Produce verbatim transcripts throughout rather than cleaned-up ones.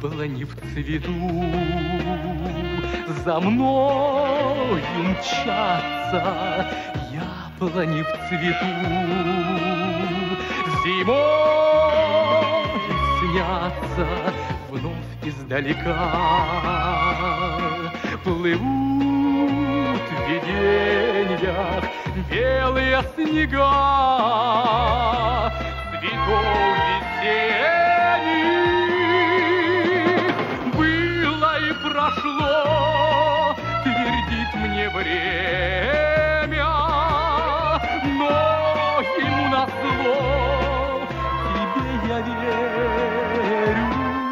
Яблони в цвету за мною мчатся, яблони в цвету зимой снятся вновь издалека. Плывут в видениях белые снега цветов весенних. Было и прошло, твердит мне время, но ему назло тебе я верю.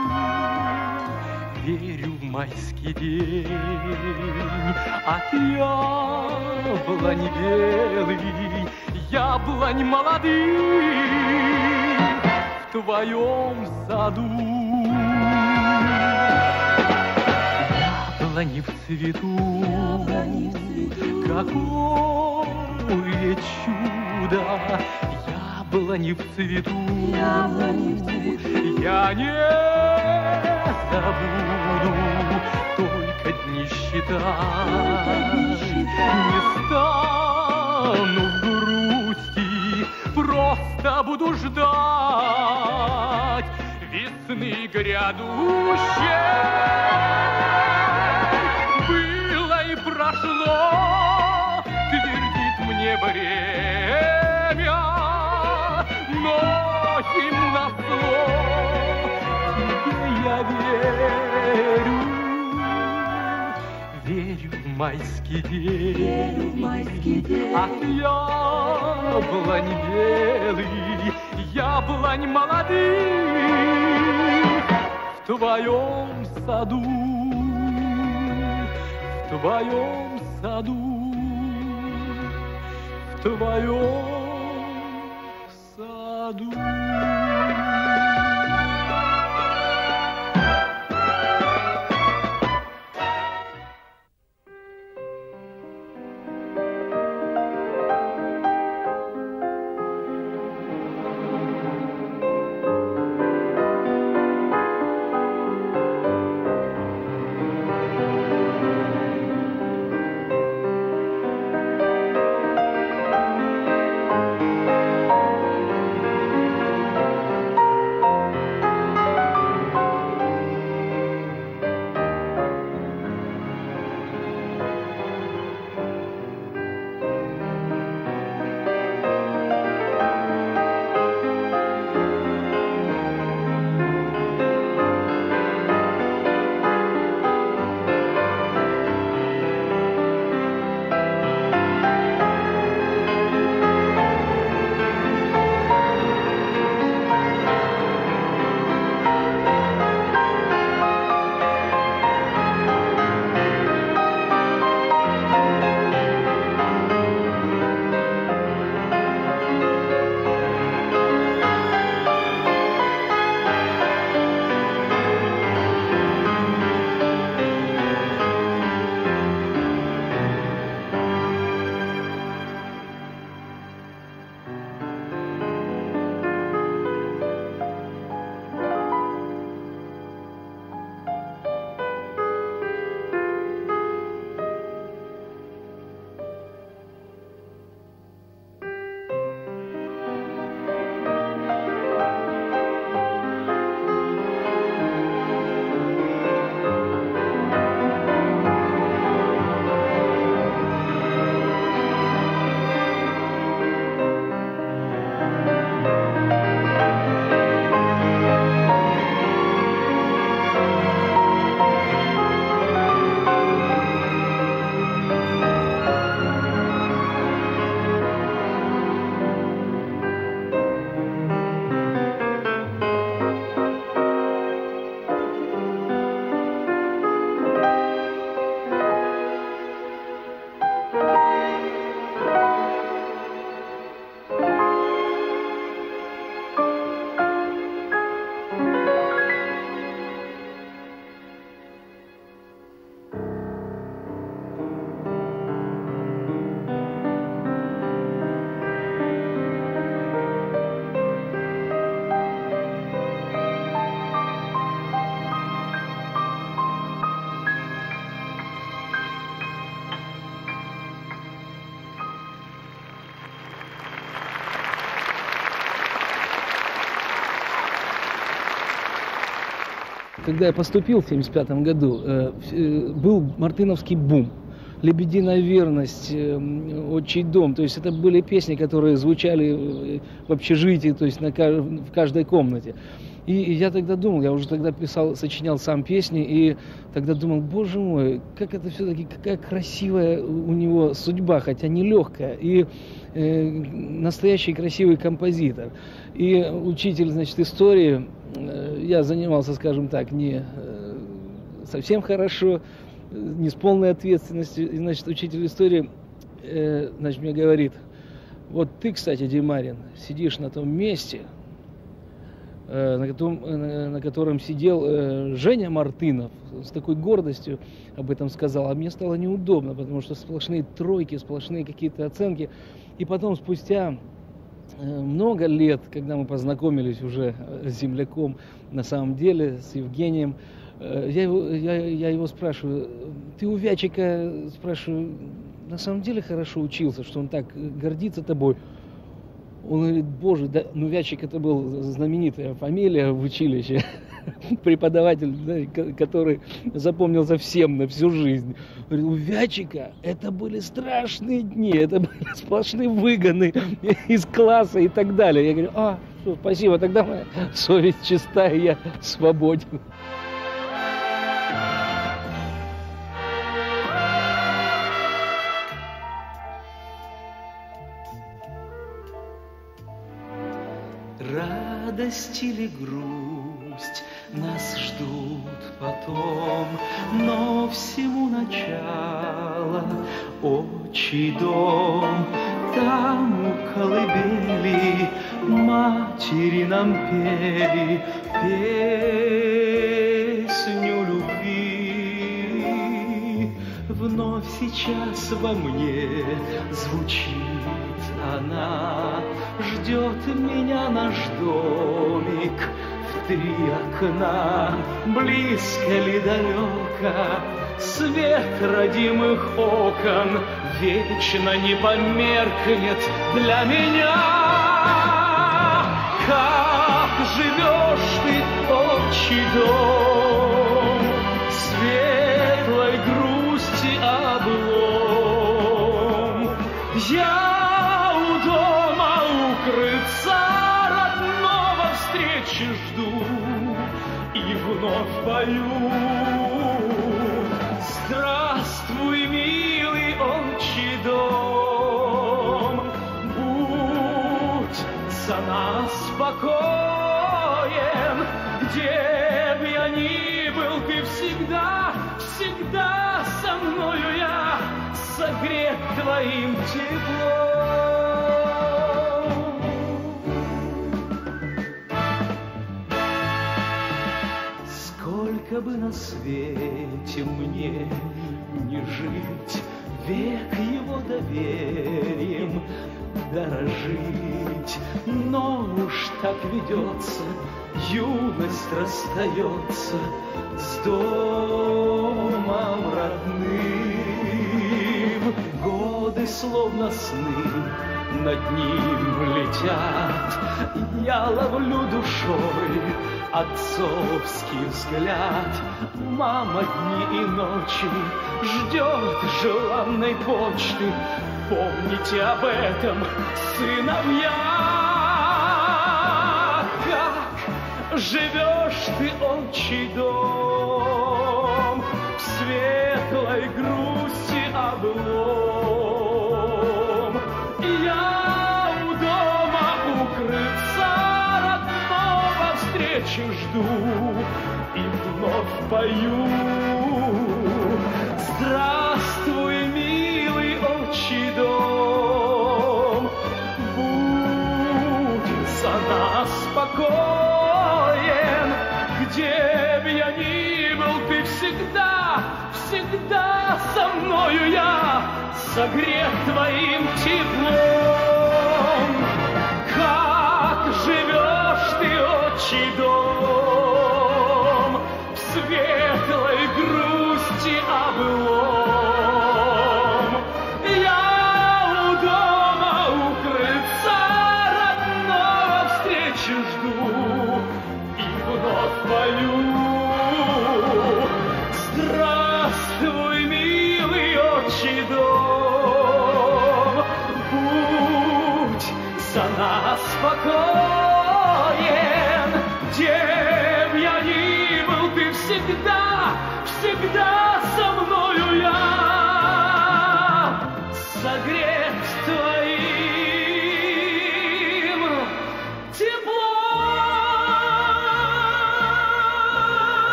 Верю в майский день от яблонь белый, яблонь молодых в твоем саду. Яблони в цвету, какое чудо! Яблони в цвету, я не забуду, только дни считать. Не стану в грусти, просто буду ждать весны грядущей. Было и прошло, твердит мне время, но ему назло тебе я верю. Верю в майский день, верю в майский день. От яблонь белый, яблонь молодых в твоем саду, в твоем саду, в твоем саду. когда я поступил в семьдесят пятом году, был мартыновский бум. «Лебединая верность», «Отчий дом». То есть это были песни, которые звучали в общежитии, то есть на, в каждой комнате. И я тогда думал, я уже тогда писал, сочинял сам песни, и тогда думал, боже мой, как это все-таки, какая красивая у него судьба, хотя нелегкая, и э, настоящий красивый композитор. И учитель, значит, истории, э, я занимался, скажем так, не э, совсем хорошо, не с полной ответственностью, и, значит, учитель истории, э, значит, мне говорит, вот ты, кстати, Димарин, сидишь на том месте, э, на, котором, э, на котором сидел э, Женя Мартынов, с такой гордостью об этом сказал, а мне стало неудобно, потому что сплошные тройки, сплошные какие-то оценки, и потом, спустя э, много лет, когда мы познакомились уже с земляком, на самом деле, с Евгением, Я его, я, я его спрашиваю, ты у Вячика, спрашиваю, на самом деле хорошо учился, что он так гордится тобой? Он говорит, боже, да, ну Вячик это был знаменитая фамилия в училище, преподаватель, да, который запомнился всем на всю жизнь. Говорит, у Вячика это были страшные дни, это были сплошные выгоны из класса и так далее. Я говорю, а, что, спасибо, тогда моя совесть чистая, я свободен. Радость или грусть нас ждут потом, но всему начало отчий дом. Там у колыбели матери нам пели песню любви. Вновь сейчас во мне звучит она, ждет меня наш домик в три окна. Близко ли далеко свет родимых окон вечно не померкнет для меня. Как живешь ты, отчий дом, светлой грусти облом. Я укрыться родного встречи жду и вновь пою. Здравствуй, милый отчий дом, будь за нас спокоен, где б я ни был, ты всегда, всегда со мною я, согрет твоим теплом. Сколько бы на свете мне не жить, век его доверием дорожить, но уж так ведется, юность расстается с домом родным. Годы словно сны над ним летят, я ловлю душой отцовский взгляд. Мама дни и ночи ждет желанной почты. Помните об этом, сыновья. Как живешь ты, отчий дом, в светлой грусти облом. Я у дома укрыться родного встречи жду и вновь пою. Здравствуй, милый отчий дом, будь за нас спокоен, где б я ни был, ты всегда, всегда со мною я, согрет твоим теплом. Как живешь ты, отчий дом, в светлой грусти облом. Я у дома укрыться родного встречи жду и вновь пою.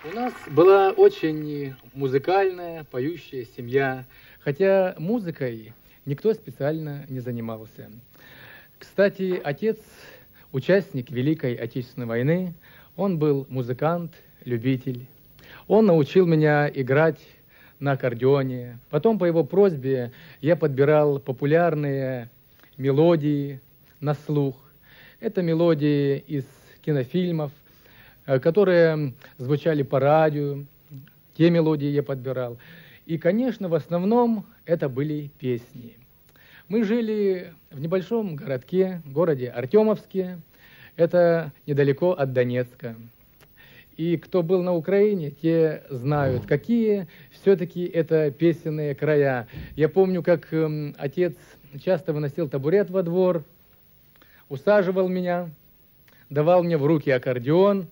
У нас была очень музыкальная, поющая семья, хотя музыкой никто специально не занимался. Кстати, отец – участник Великой Отечественной войны, он был музыкант, любитель. Он научил меня играть на аккордеоне. Потом по его просьбе я подбирал популярные мелодии на слух. Это мелодии из кинофильмов, которые звучали по радио. Те мелодии я подбирал. И, конечно, в основном это были песни. Мы жили в небольшом городке, городе Артемовске. Это недалеко от Донецка. И кто был на Украине, те знают, какие все-таки это песенные края. Я помню, как э, отец часто выносил табурет во двор, усаживал меня, давал мне в руки аккордеон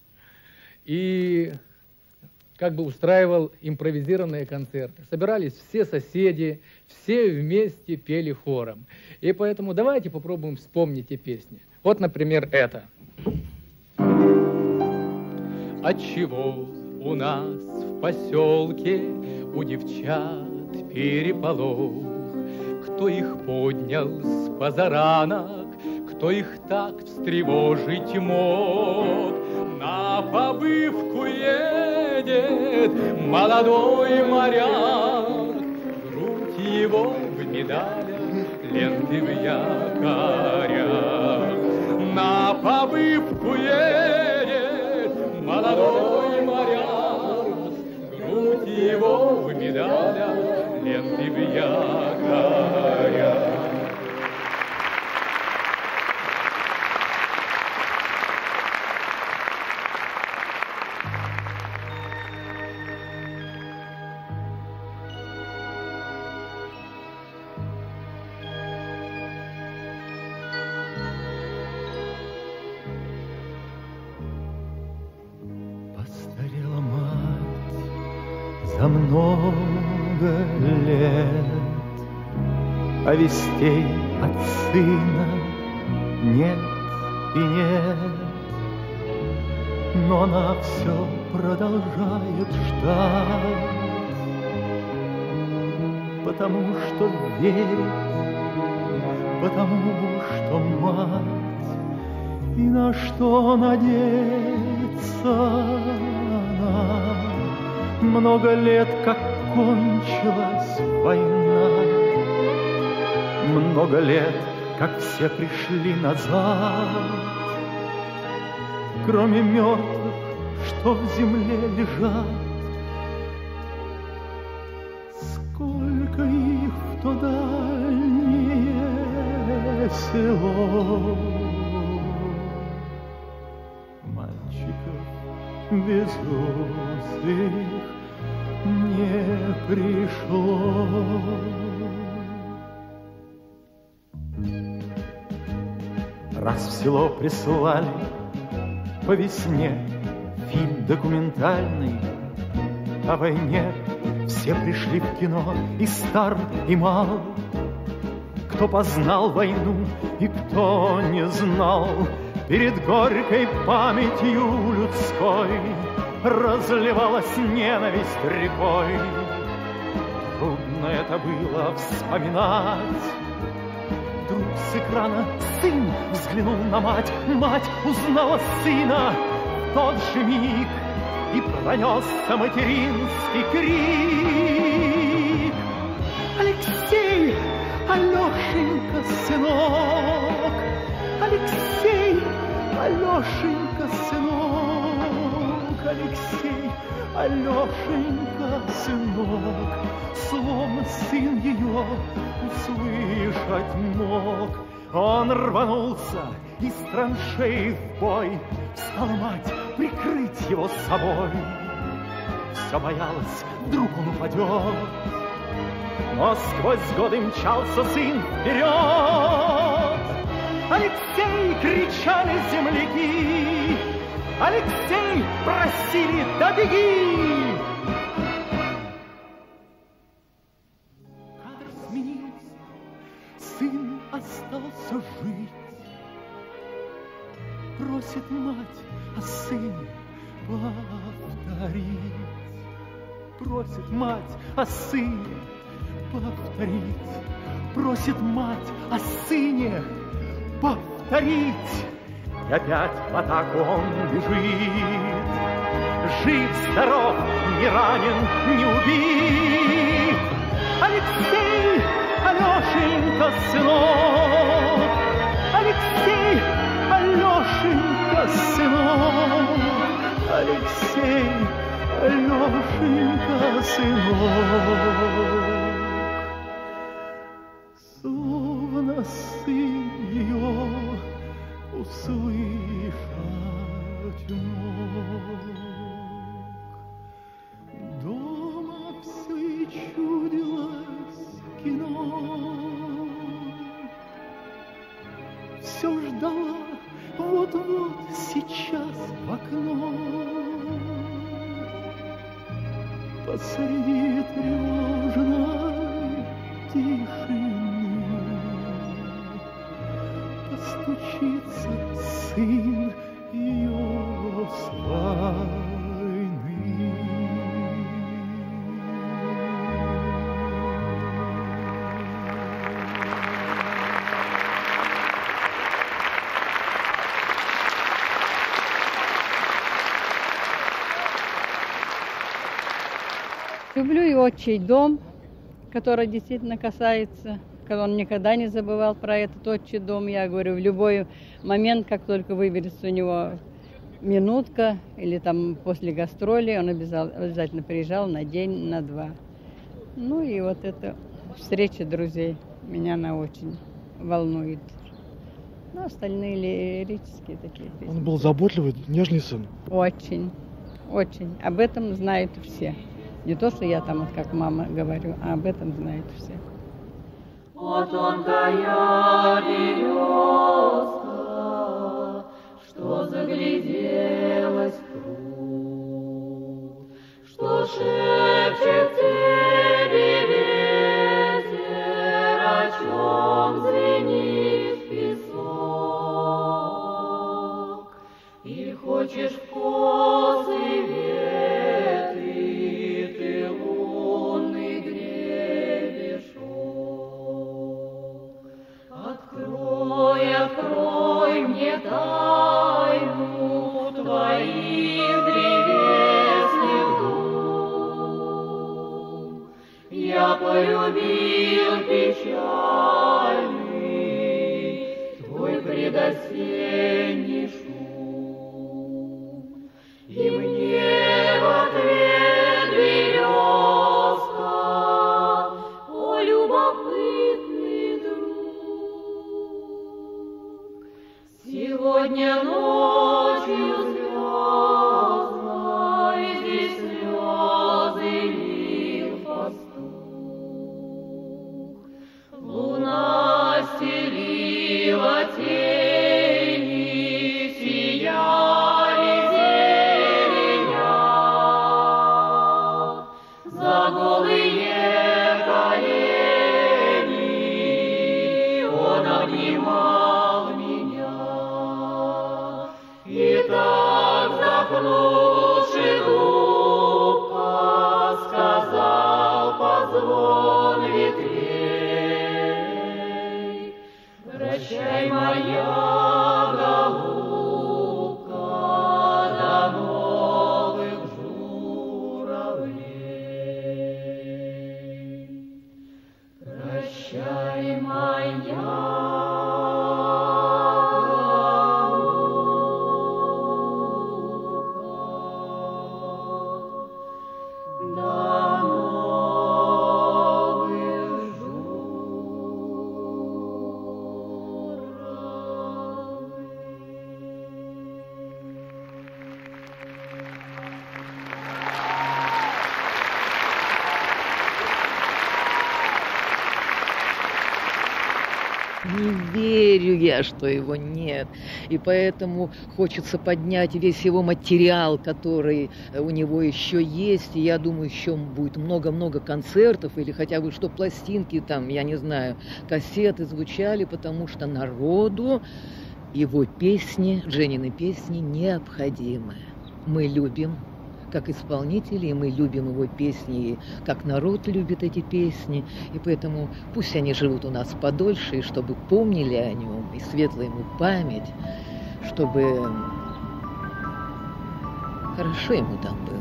и как бы устраивал импровизированные концерты. Собирались все соседи, все вместе пели хором. И поэтому давайте попробуем вспомнить те песни. Вот, например, это. Отчего у нас в поселке у девчат переполох? Кто их поднял с позаранок, кто их так встревожить мог? На побывку едет молодой моряк, грудь его в медалях, ленты в якорях. На побывку едет молодой моряк, грудь его в медалях, ленты в якорях. За много лет, а вестей от сына нет и нет. Но она все продолжает ждать, потому что верит, потому что мать, и на что надеется она. Много лет, как кончилась война, много лет, как все пришли назад, кроме мертвых, что в земле лежат. Сколько их в то дальнее село, мальчиков безусых не пришло. Раз в село прислали по весне фильм документальный о войне, все пришли в кино, и стар, и мал. Кто познал войну и кто не знал, перед горькой памятью людской разливалась ненависть рекой. Трудно это было вспоминать. Вдруг с экрана сын взглянул на мать, мать узнала сына в тот же миг, и пронесся материнский крик. Алексей, Алешенька, сынок, Алексей, Алешенька, сынок, Алексей, Алешенька, сынок, словно сын ее услышать мог. Он рванулся из траншеи в бой, стала мать прикрыть его собой. Все боялась, вдруг он упадет, но сквозь годы мчался сын вперед. Алексей, кричали земляки, Алексей, просили, да беги! Кадр сменился, сын остался жить. Просит мать, а сын повторить. повторить. Просит мать о сыне повторить. Просит мать о сыне повторить. И опять в атаку он бежит. Жив, здоров, не ранен, не убит. Алексей, Алешенька, сынок. Алексей, Алешенька, сынок. Алексей, Алешенька, сынок. Словно сын ее услышать мог. Дома все и чудилось кино. Все ждала вот-вот сейчас в окно. Посреди тревожной тишины постучится сын ее с войны. Люблю и «Отчий дом», который действительно касается, когда он никогда не забывал про этот «Отчий дом». Я говорю, в любой момент, как только выберется у него минутка или там после гастролей, он обязательно приезжал на день, на два. Ну и вот эта встреча друзей меня она очень волнует. Ну, остальные лирические такие песни. Он был заботливый, нежный сын. Очень, очень. Об этом знают все. Не то, что я там, вот как мама говорю, а об этом знают все. О, тонкая березка, что загляделась в пруд, что шепчет тебе ветер, о чем звенит песок, и хочешь в косы ветви ты лунный гребешок. Открой, открой мне тайну твоих древесных дум. Я полюбил печальный твой предосенний шум, и мне в ответ березка, о, любопытный друг, сегодня ночью звездной здесь слезы лил пастух. Луна стелила тени, сияли зеленя, за голые колени он обнимал меня. И так, вздохнувши глупо, сказал позвон ветвей: прощай, моя голубка, до новых журавлей. Прощай, моя Не верю я, что его нет. И поэтому хочется поднять весь его материал, который у него еще есть. И я думаю, еще будет много-много концертов или хотя бы что пластинки там, я не знаю, кассеты звучали, потому что народу его песни, Женины песни необходимы. Мы любим как исполнители, и мы любим его песни, и как народ любит эти песни. И поэтому пусть они живут у нас подольше, и чтобы помнили о нем, и светлая ему память, чтобы хорошо ему там было.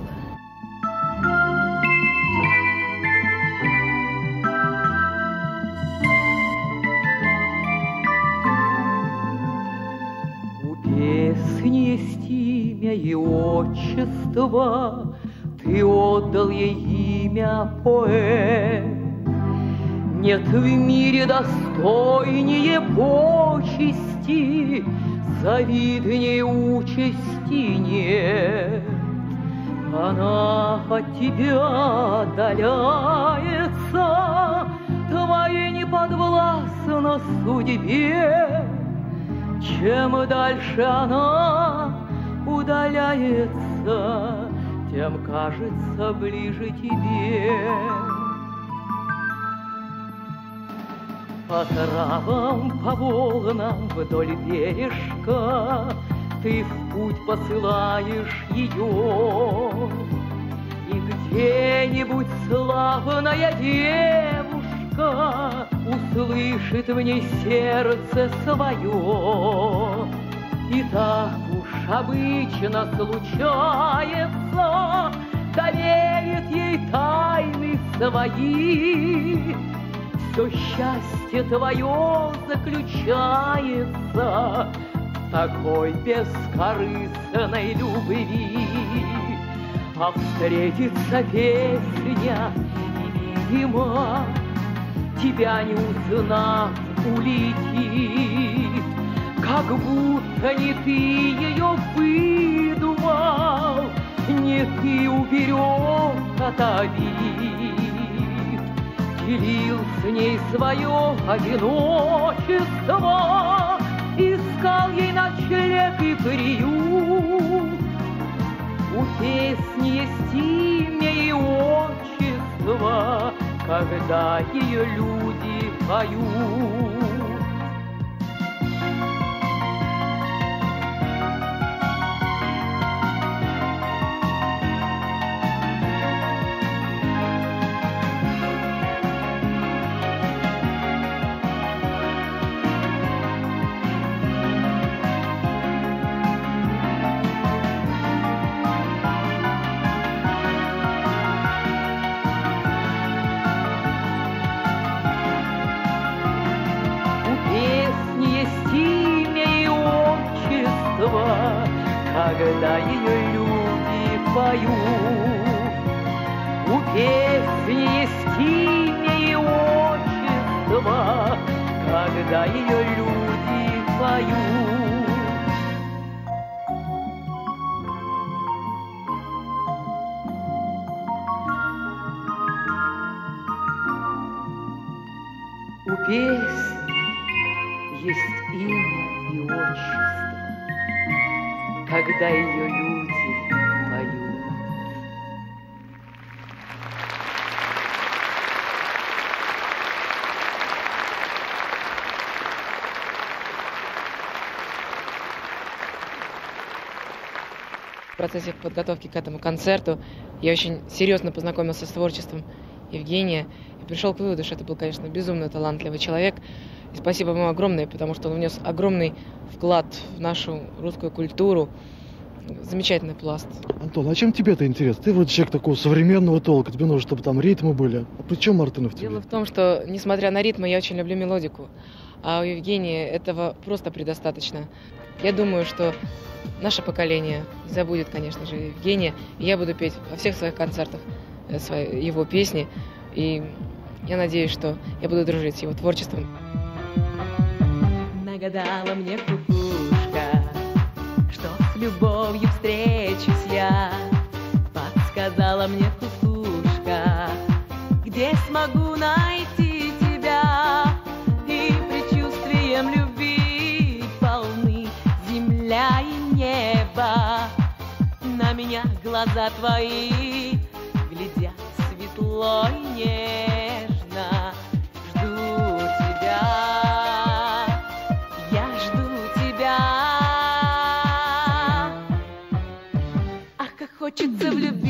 Песни есть имя и отчество, ты отдал ей имя поэт. Нет в мире достойнее почести, завиднее участи нет. Она от тебя отдаляется, твоей не подвластна судьбе. Чем дальше она удаляется, тем кажется ближе тебе. По травам, по волнам вдоль бережка ты в путь посылаешь ее. И где-нибудь славная девушка услышит в ней сердце свое. И так уж обычно случается, доверит ей тайны свои. Все счастье твое заключается в такой бескорыстной любви. А встретится песня, и, видимо, тебя не узнав улетит, как будто не ты ее выдумал, не ты уберег от обид. Делил с ней свое одиночество, искал ей ночлег и приют. У песни есть имя и отчество, когда ее люди поют. Когда ее люди поют, у песни есть имя и отчество, когда ее люди поют. У песни есть имя и отчество, когда ее люди поют. В процессе подготовки к этому концерту я очень серьезно познакомился с творчеством Евгения и пришел к выводу, что это был, конечно, безумно талантливый человек. И спасибо ему огромное, потому что он внес огромный вклад в нашу русскую культуру. Замечательный пласт. Антон, а чем тебе это интересно? Ты вот человек такого современного толка, тебе нужно, чтобы там ритмы были. А при чем Мартынов тебе? Дело в том, что, несмотря на ритмы, я очень люблю мелодику. А у Евгения этого просто предостаточно. Я думаю, что наше поколение не забудет, конечно же, Евгения. И я буду петь во всех своих концертах свои, его песни. И я надеюсь, что я буду дружить с его творчеством. Нагадала мне кукушка, что с любовью встречусь я. Подсказала мне кукушка, где смогу найти тебя. И предчувствием любви полны земля и небо. На меня глаза твои глядят светло и нежно. Жду тебя. Хочется влюбиться.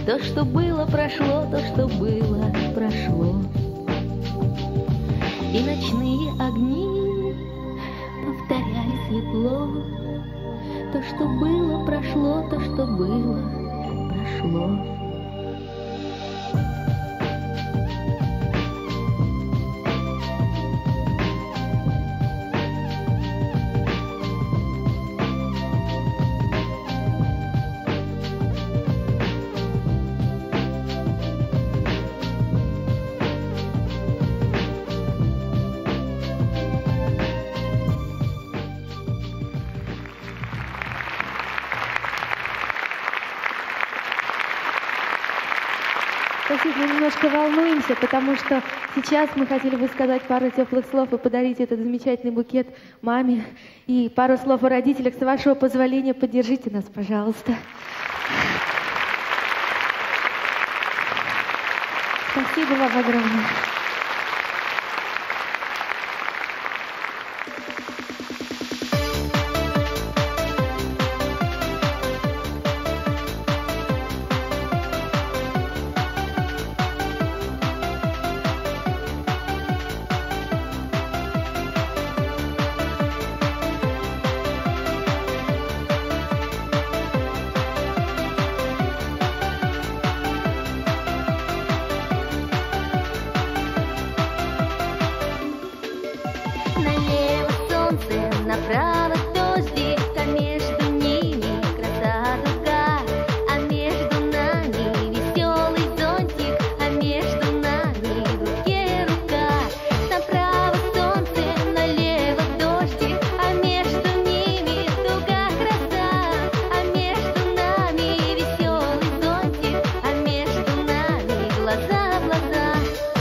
То, что было, прошло, то, что было, прошло. И ночные огни повторяли светло. То, что было, прошло, то, что было, прошло. Спасибо, мы немножко волнуемся, потому что сейчас мы хотели бы сказать пару теплых слов и подарить этот замечательный букет маме. И пару слов о родителях. С вашего позволения, поддержите нас, пожалуйста. Спасибо вам огромное. Направо дождик, а между ними краса дуга, а между нами веселый зонтик, а между нами в руке рука. Направо солнце, налево дождик, а между ними дуга краса, а между нами веселый зонтик, а между нами глаза в глаза.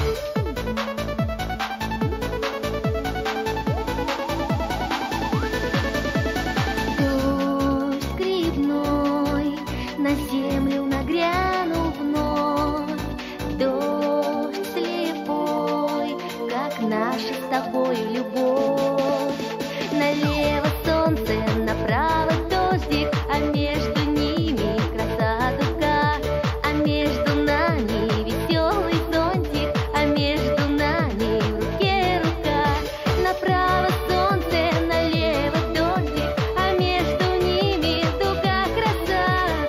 На землю нагрянул вновь дождь слепой, как наша с тобой любовь. Налево солнце, направо дождик, а между ними краса дуга, а между нами веселый зонтик, а между нами в руке рука. Направо солнце, налево дождик, а между ними дуга краса.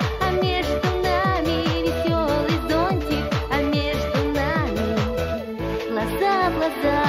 Глаза в глаза.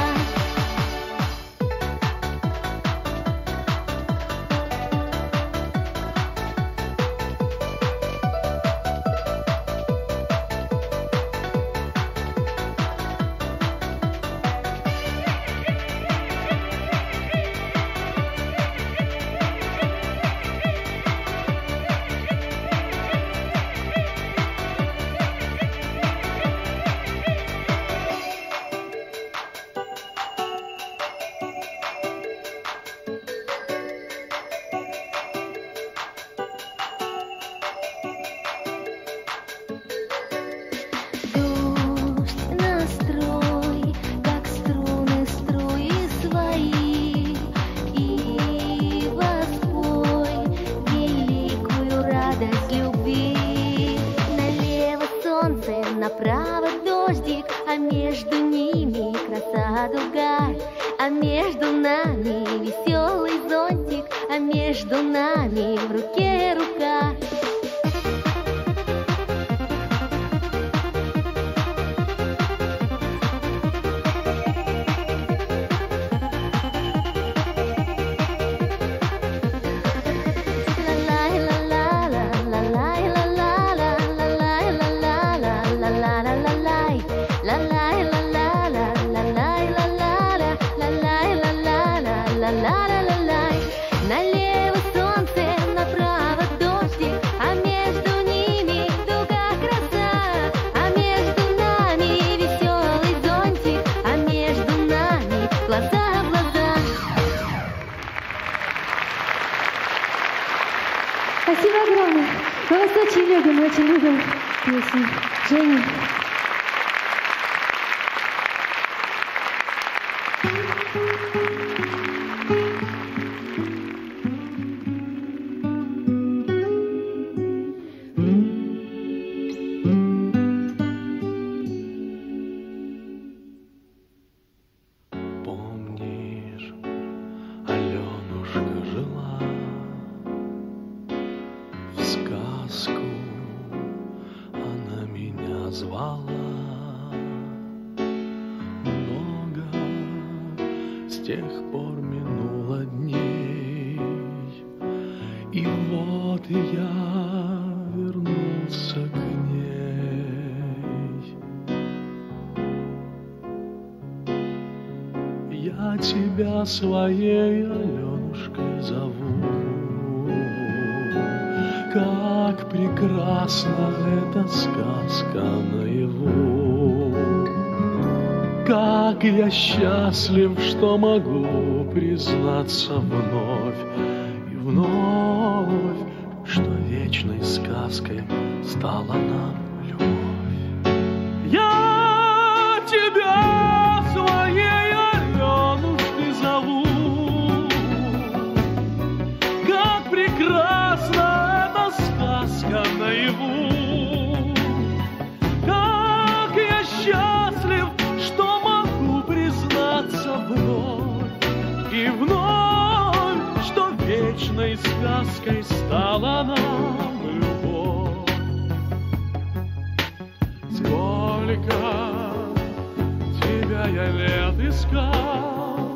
Направо дождик, а между ними краса дуга, а между нами веселый зонтик, а между нами в руке рука. Налево солнце, направо дождик, а между ними дуга краса, а между нами веселый зонтик, а между нами глаза в глаза. Спасибо огромное. Мы вас очень любим, очень любим песни. Женя. Mm-hmm. звала. Много с тех пор минуло дней, и вот я вернулся к ней. Я тебя своей Аленушкой зову. Как прекрасна эта сказка наяву. Как я счастлив, что могу признаться вновь и вновь, что вечной сказкой стала нам любовь. Я тебя своей Аленушкой зову. Как прекрасна эта сказка наяву. Как я счастлив, что могу признаться вновь и вновь, что вечной сказкой стала нам любовь. Сколько тебя я лет искал,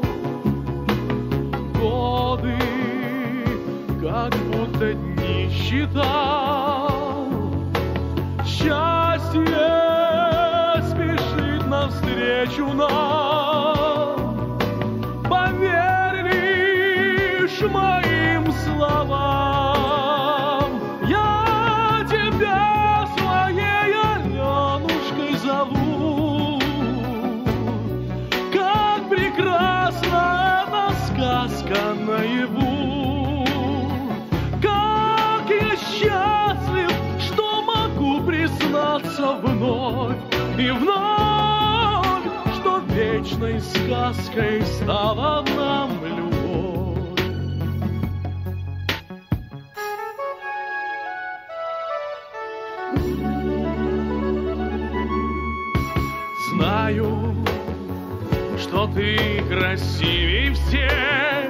годы как будто дни считал. Счастье спешит навстречу нам. Поверь лишь моим словам. Я тебя своей Аленушкой зову. Как прекрасна эта сказка наяву. Как я счастлив, что могу признаться вновь и вновь, что вечной сказкой стала нам любовь. Знаю, что ты красивей всех.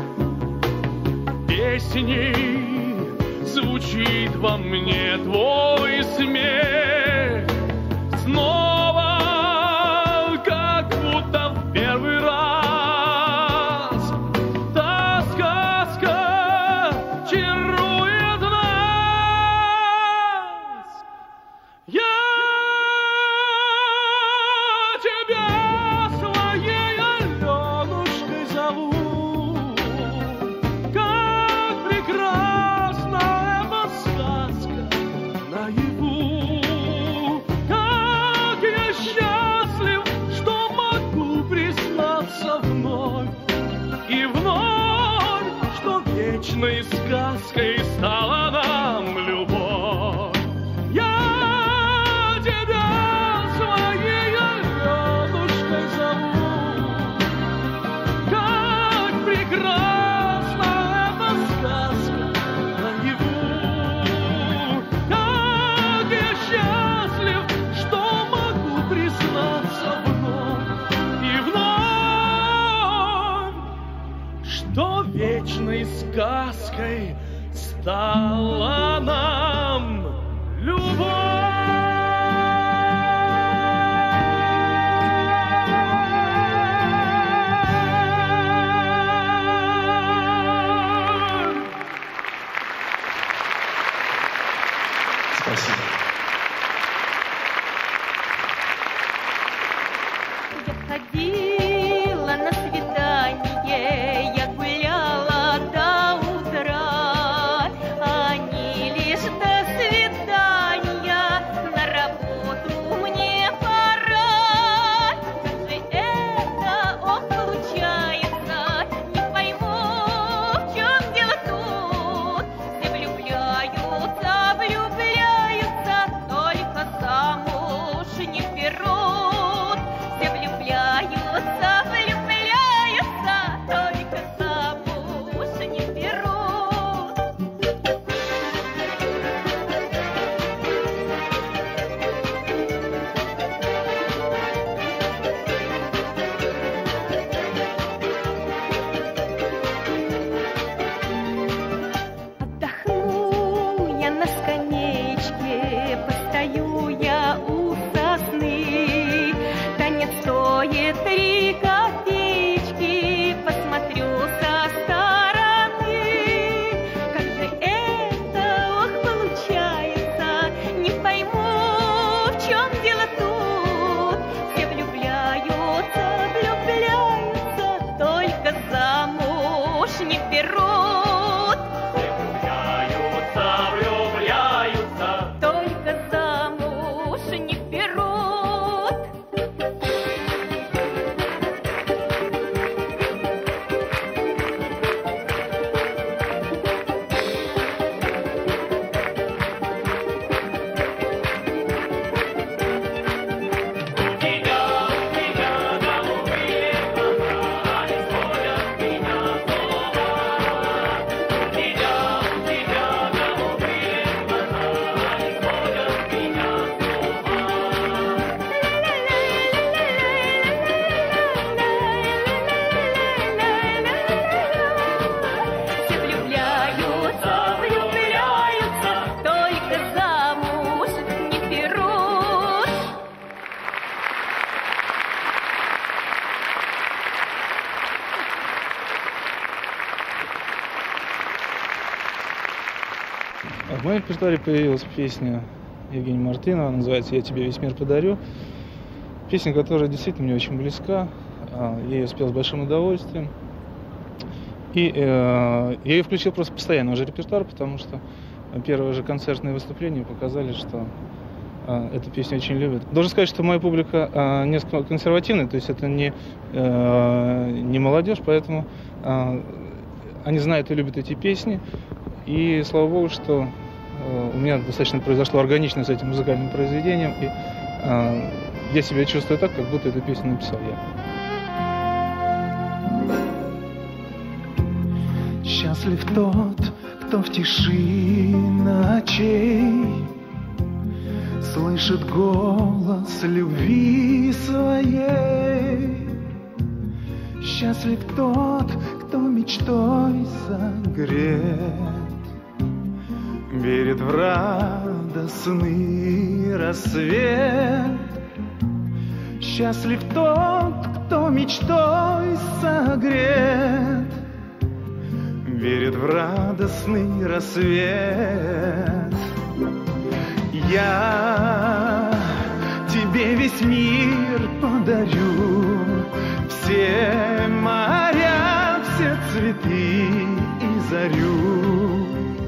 Песней звучит во мне твой смех. Снова, как будто в первый раз, та сказка чарует нас. Я тебя своей Аленушкой зову. Как прекрасна эта сказка наяву. Как я счастлив, что могу признаться вновь и вновь, что вечной сказкой стала нам любовь. Я тебя своей Аленушкой зову. Как прекрасна эта сказка наяву. Как я счастлив, что могу признаться вновь и вновь, что вечной сказкой стала нам любовь. Спасибо. Я ходила на свидание, я гуляла до утра. Они лишь до свидания стоит три копеечки, посмотрю со стороны. Как же это, ох, получается, не пойму, в чем дело тут. Все влюбляются, влюбляются, только замуж не берут. Все влюбляются, влюбляются, только замуж не берут. Все влюбляются, влюбляются, только замуж не берут. В моем репертуаре появилась песня Евгения Мартынова, называется «Я тебе весь мир подарю». Песня, которая действительно мне очень близка, я ее спел с большим удовольствием. И э, я ее включил просто постоянно уже репертуар, потому что первые же концертные выступления показали, что э, эту песню очень любят. Должен сказать, что моя публика э, несколько консервативная, то есть это не, э, не молодежь, поэтому э, они знают и любят эти песни. И слава богу, что э, у меня достаточно произошло органично с этим музыкальным произведением, и э, я себя чувствую так, как будто эту песню написал я. Счастлив тот, кто в тиши ночей слышит голос любви своей. Счастлив тот, кто мечтой согрет, верит в радостный рассвет. Счастлив тот, кто мечтой согрет, верит в радостный рассвет. Я тебе весь мир подарю, все моря, все цветы и зарю,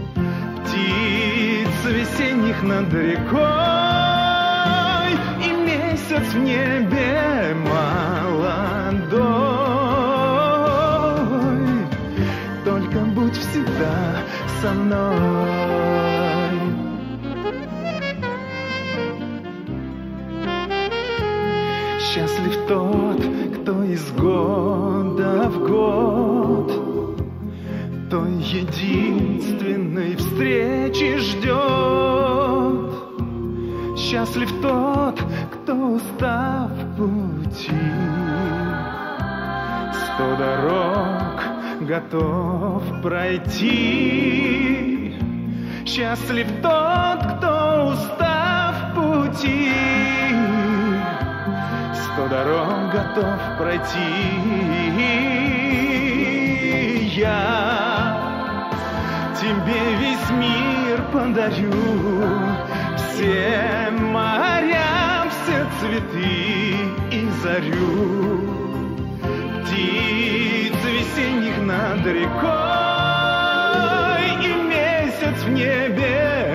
птиц весенних над рекой и месяц в небе молодой. Только будь всегда со мной. Счастлив тот, кто из года в год той единственной встречи ждет. Счастлив тот, кто, устав пути, сто дорог готов пройти. Счастлив тот, кто, устав пути, сто дорог готов пройти. Я тебе весь мир подарю, все моря, все цветы и зарю, птиц весенних над рекой и месяц в небе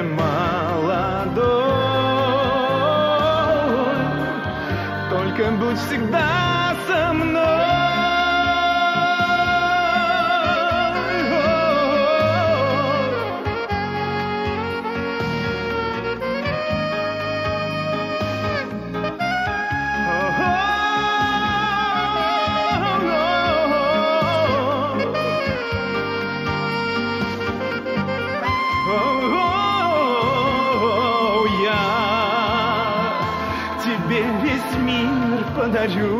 молодой. Только будь всегда со мной. Подарю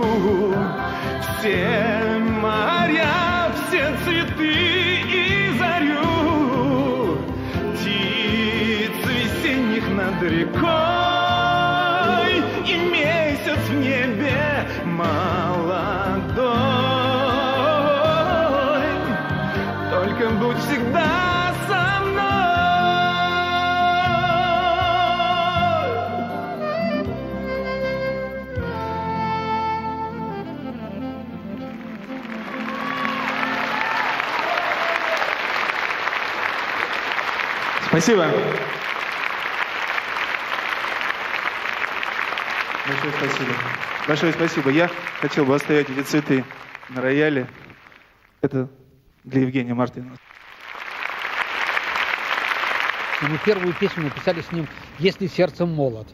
все моря, все цветы и зарю, птиц весенних над рекой и месяц в небе. будь всегда со мной. Спасибо. Большое спасибо. Большое спасибо. Я хотел бы оставить эти цветы на рояле. Это для Евгения Мартынова. Мы первую песню написали с ним «Если сердцем молод».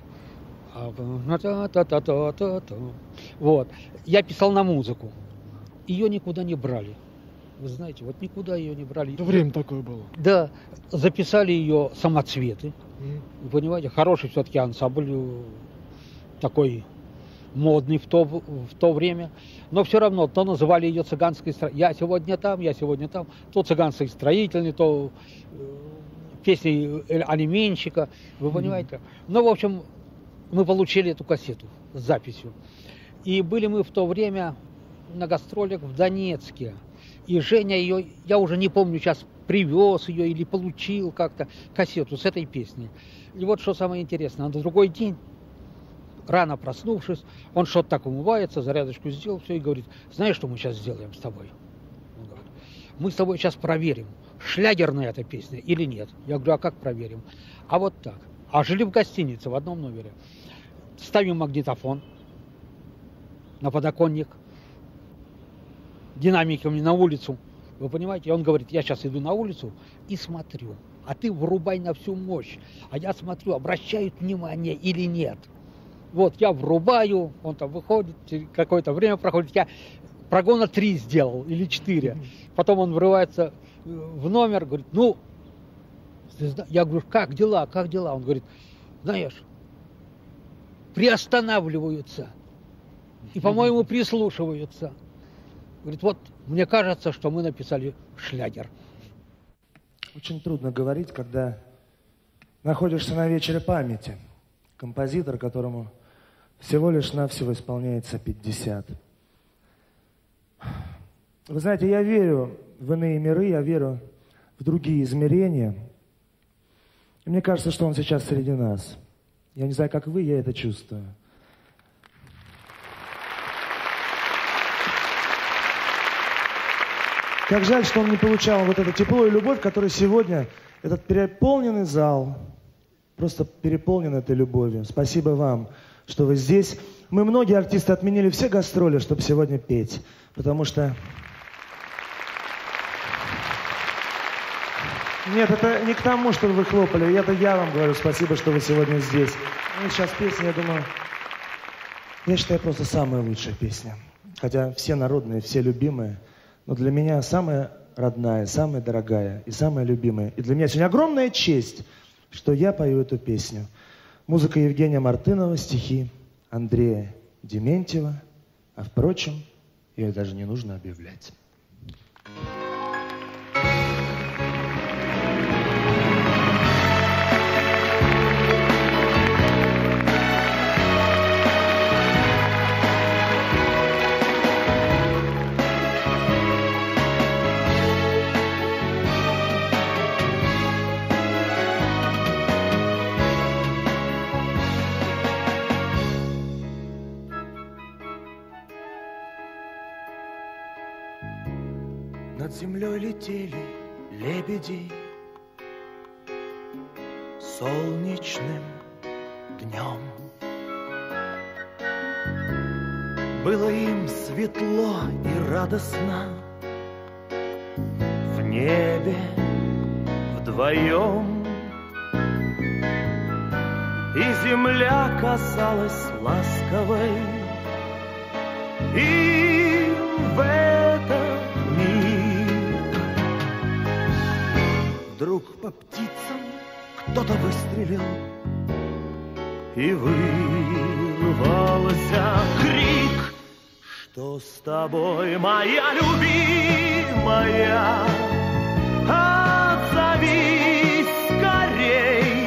Вот. Я писал на музыку. Ее никуда не брали. Вы знаете, вот никуда ее не брали. Да время такое было. Да, записали ее «Самоцветы». Mm. Вы понимаете, хороший все-таки ансамбль, такой модный в то, в то время. Но все равно, то называли ее цыганской строительной. Я сегодня там, я сегодня там. То цыганской строительной, то песни алименщика. Вы понимаете? Mm. Ну, в общем, мы получили эту кассету с записью. И были мы в то время на гастролях в Донецке. И Женя ее, я уже не помню, сейчас привез ее или получил как-то кассету с этой песней. И вот что самое интересное, на другой день, рано проснувшись, он что-то так умывается, зарядочку сделал, все, и говорит: знаешь, что мы сейчас сделаем с тобой? Он говорит: мы с тобой сейчас проверим, шлягерная эта песня или нет. Я говорю: а как проверим? А вот так. А жили в гостинице в одном номере. Ставим магнитофон на подоконник, динамиками на улицу, вы понимаете? И он говорит: я сейчас иду на улицу и смотрю, а ты врубай на всю мощь. А я смотрю, обращают внимание или нет. Вот я врубаю, он там выходит, какое-то время проходит, я прогона три сделал или четыре. Потом он врывается в номер, говорит: ну, я говорю: как дела, как дела? Он говорит: знаешь, приостанавливаются и, по-моему, прислушиваются. Говорит: вот мне кажется, что мы написали шлягер. Очень трудно говорить, когда находишься на вечере памяти. Композитор, которому всего лишь навсего исполняется пятьдесят. Вы знаете, я верю в иные миры, я верю в другие измерения. И мне кажется, что он сейчас среди нас. Я не знаю, как вы, я это чувствую. Как жаль, что он не получал вот это тепло и любовь, который сегодня, этот переполненный зал, просто переполнен этой любовью. Спасибо вам, что вы здесь. Мы, многие артисты, отменили все гастроли, чтобы сегодня петь, потому что... Нет, это не к тому, что вы хлопали, это я вам говорю спасибо, что вы сегодня здесь. Ну, сейчас песня, я думаю, я считаю, просто самая лучшая песня. Хотя все народные, все любимые. Но для меня самая родная, самая дорогая и самая любимая. И для меня сегодня огромная честь, что я пою эту песню. Музыка Евгения Мартынова, стихи Андрея Дементьева. А впрочем, ее даже не нужно объявлять. Над землей летели лебеди солнечным днем. Было им светло и радостно в небе вдвоем, и земля казалась ласковой, и в этот миг вдруг по птицам кто-то выстрелил, и вырвался крик: что с тобой, моя любимая? Отзовись скорей,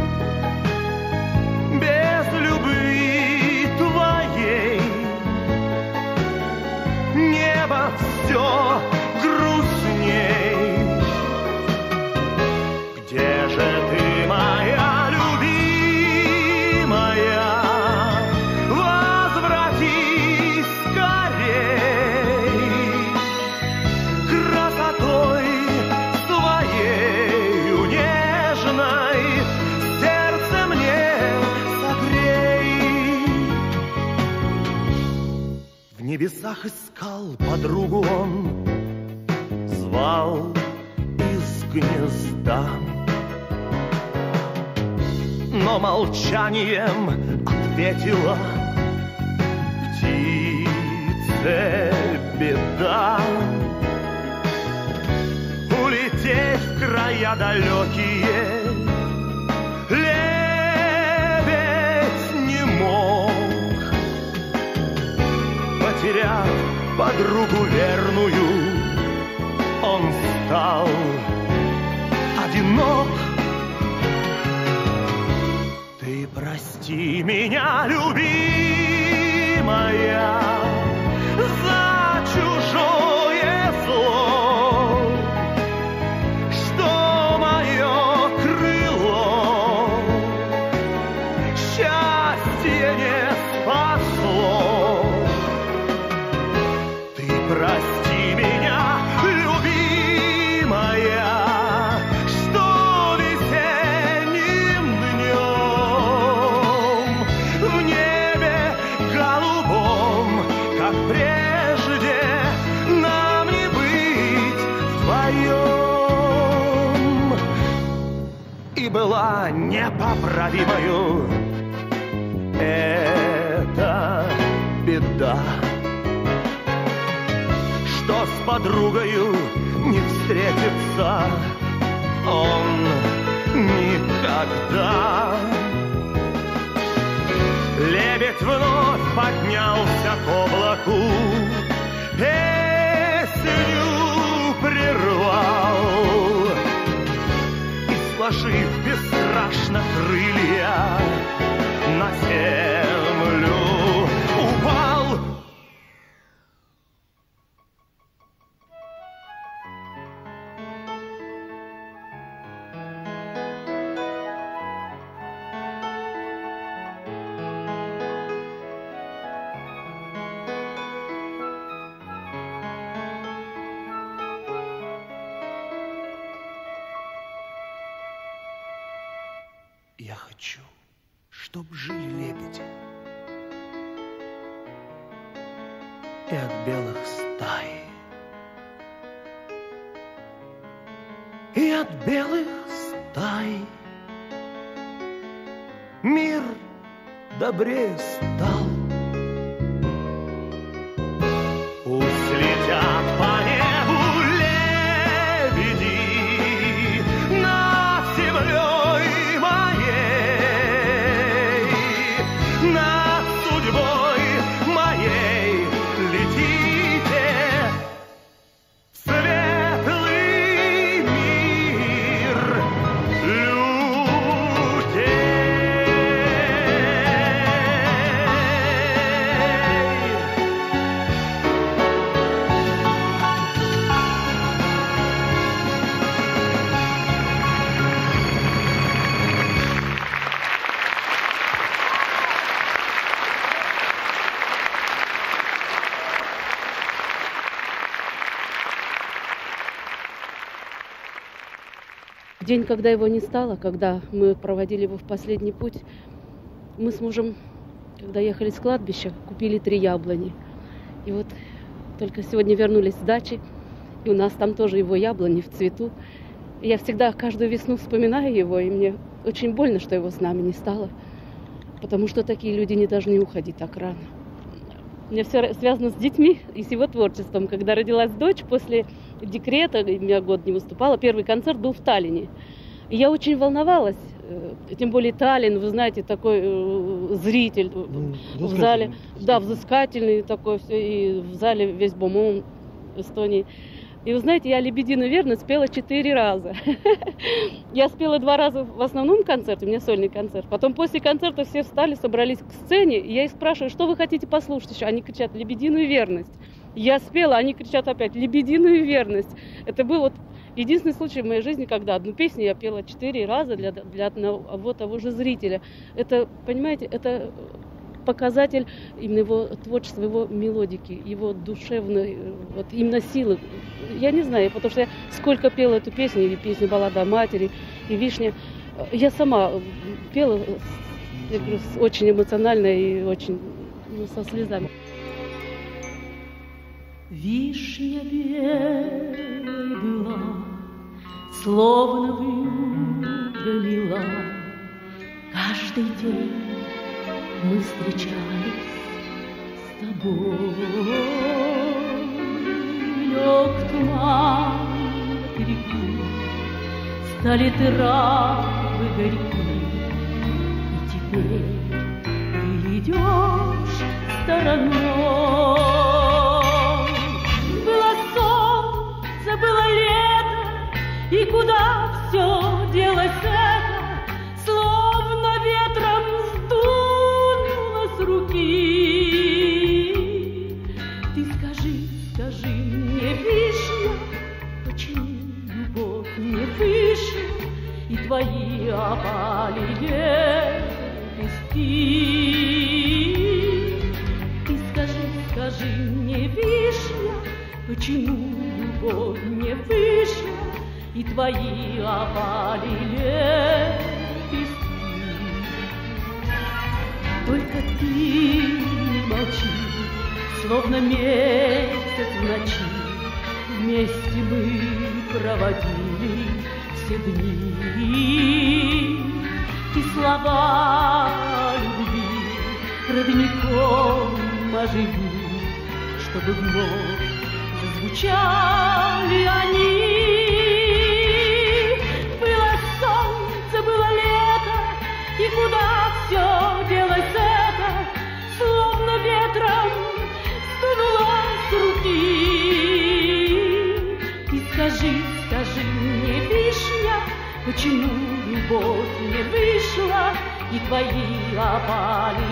без любви твоей небо все грустней. небесах искал подругу он, звал из гнезда. Но молчанием ответила птице беда. Улететь в края далекие лебедь не мог, потеряв подругу верную, он стал одинок. Ты прости меня, любимая, за чужое зло, что мое крыло счастье не спасло. Ты прости меня, любимая, что весенним днем в небе голубом, как прежде, нам не быть вдвоем. И была непоправимою эта беда, что с подругою не встретится он никогда. Лебедь вновь поднялся к облаку, песню прервал и, сложив бесстрашно крылья, на землю упал. Я хочу, чтоб жили лебеди и от белых стай, и от белых стай мир добрее стал. Пусть летят по небу лебеди над землей моей, над судьбой моей летите в светлый мир День, когда его не стало, когда мы проводили его в последний путь, мы с мужем, когда ехали с кладбища, купили три яблони. И вот только сегодня вернулись с дачи, и у нас там тоже его яблони в цвету. И я всегда каждую весну вспоминаю его, и мне очень больно, что его с нами не стало, потому что такие люди не должны уходить так рано. У меня все связано с детьми и с его творчеством. Когда родилась дочь, после декрета, у меня год не выступала, первый концерт был в Таллине. И я очень волновалась, тем более Таллин, вы знаете, такой зритель в зале, да, взыскательный такой, и в зале весь бомон Эстонии. И вы знаете, я «Лебединую верность» спела четыре раза. Я спела два раза в основном концерте, у меня сольный концерт. Потом после концерта все встали, собрались к сцене, и я их спрашиваю, что вы хотите послушать еще? Они кричат «Лебединую верность». Я спела, они кричат опять «Лебединую верность». Это был вот единственный случай в моей жизни, когда одну песню я пела четыре раза для, для одного того же зрителя. Это, понимаете, это показатель именно его творчества, его мелодики, его душевной, вот именно силы. Я не знаю, потому что я сколько пела эту песню, и песню «Баллада о матери», и «Вишня». Я сама пела, я говорю, очень эмоционально и очень, ну, со слезами. Вишня белой была, словно вьюга мила. Каждый день мы встречались с тобой. Лег туман над рекой, стали травы горьки, и теперь ты идешь стороной. Было солнце, было лето, и куда все делось это, словно ветром сдуло с руки. Ты скажи, скажи мне, вишня, почему любовь не вышла, и твои опали лепестки? Ты скажи, скажи мне, вишня, почему любовь не вышла, и твои опали лепестки? Только ты не молчи, словно месяц в ночи. Вместе мы проводили все дни. Ты слова любви родником оживи, чтобы вновь зазвучали они. Было солнце, было лето, и куда все делось это, словно ветром сдуло с руки. И скажи, скажи мне, вишня, почему любовь не вышла, и твои опали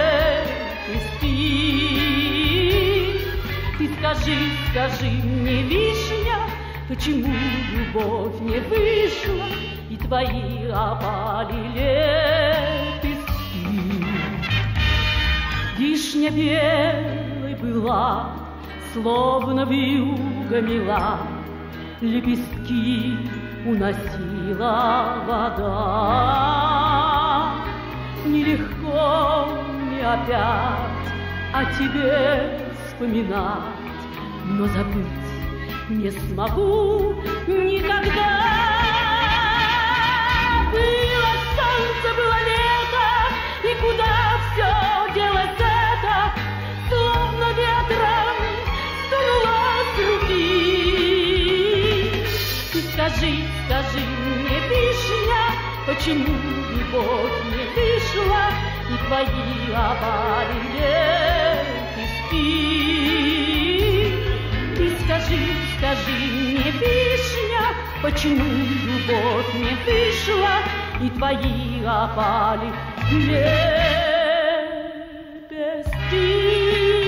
лепестки? Ты скажи, скажи мне, вишня, почему любовь не вышла, и твои опали лепестки? Вишня белой была, словно вьюга мила, лепестки уносила вода. Нелегко мне опять о тебе вспоминать, но забыть не смогу никогда. Было солнце, было лето, и куда все делось это, словно ветром сдуло с руки. Ты скажи, скажи мне, вишня, почему любовь не вышла, и твои опали лепестки? Ты скажи, скажи мне, вишня, почему любовь не вышла, и твои опали лепестки?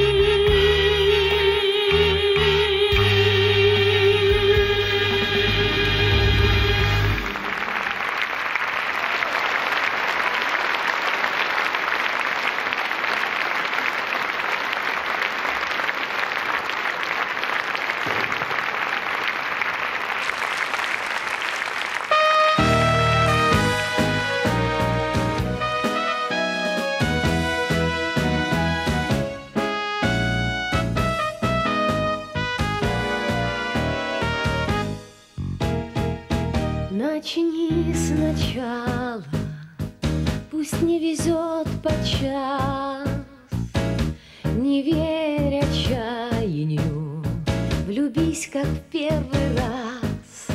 Начни сначала, пусть не везет подчас, не верь отчаянию, влюбись, как в первый раз.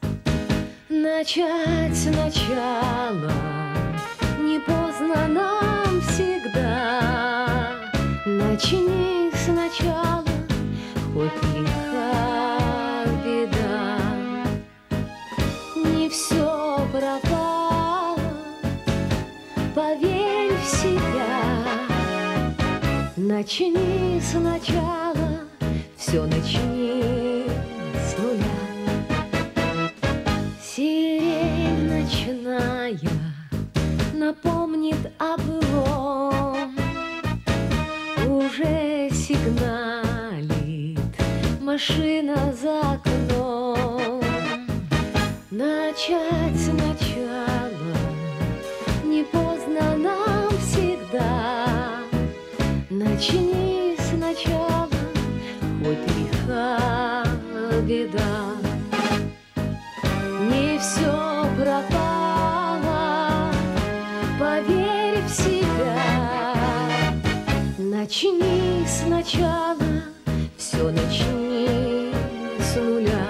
Начать сначала, не поздно нам всегда. Начни сначала, хоть лиха беда. Не все пропало, поверь в себя. Начни сначала, все начни с нуля. Сирень ночная напомнит о былом, уже сигналит машина за окном. Начать сначала, не поздно нам всегда. Начни сначала, хоть хоть лиха беда. Не все пропало, поверь в себя. Начни сначала, все начни с нуля.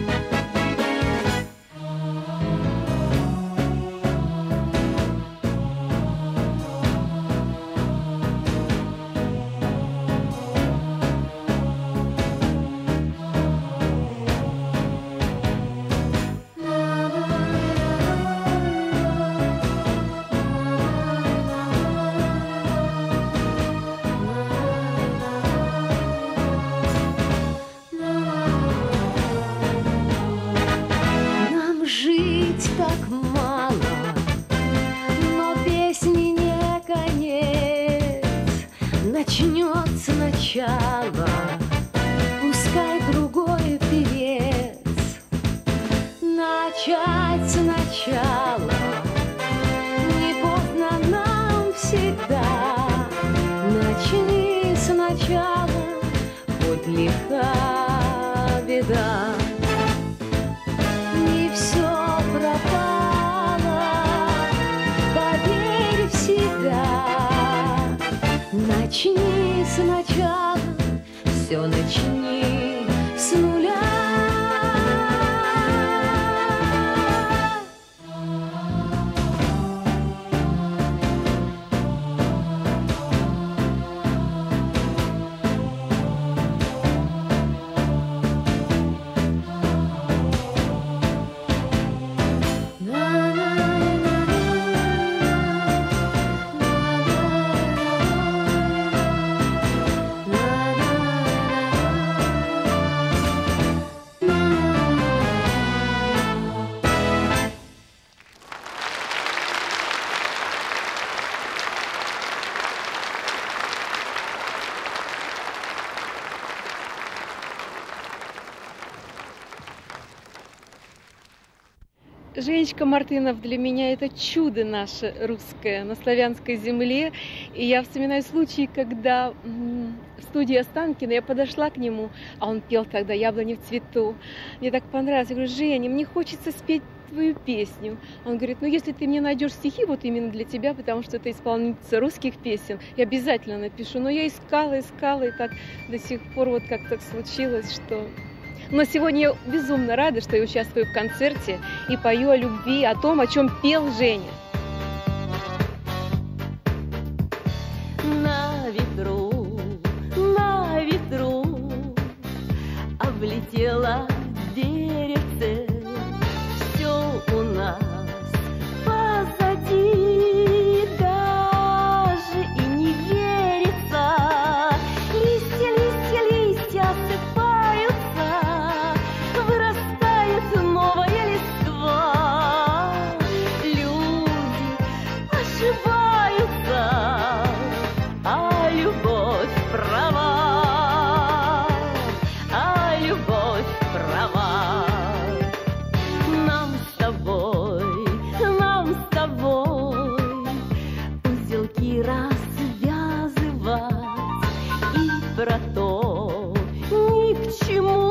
Так мало, но песни не конец. Начнет сначала, пускай другой певец. Начать сначала, не поздно нам всегда. Начни сначала, хоть лиха беда. Не все пропало, поверь в себя. Начни сначала, все начни с нуля. Женечка Мартынов для меня это чудо наше русское на славянской земле. И я вспоминаю случай, когда в студии Останкина я подошла к нему, а он пел тогда «Яблони в цвету». Мне так понравилось. Я говорю: Женя, мне хочется спеть твою песню. Он говорит: ну если ты мне найдешь стихи вот именно для тебя, потому что это исполнительница русских песен, я обязательно напишу. Но я искала, искала, и так до сих пор вот как так случилось, что... Но сегодня я безумно рада, что я участвую в концерте и пою о любви, о том, о чем пел Женя. На ветру, на ветру облетела деревце, все у нас позади, даже и не верится. Листья, листья, листья осыпаются, вырастает новая листва. Люди ошибаются, а любовь права, а любовь права. Нам с тобой, нам с тобой узелки развязывать и про то ни к чему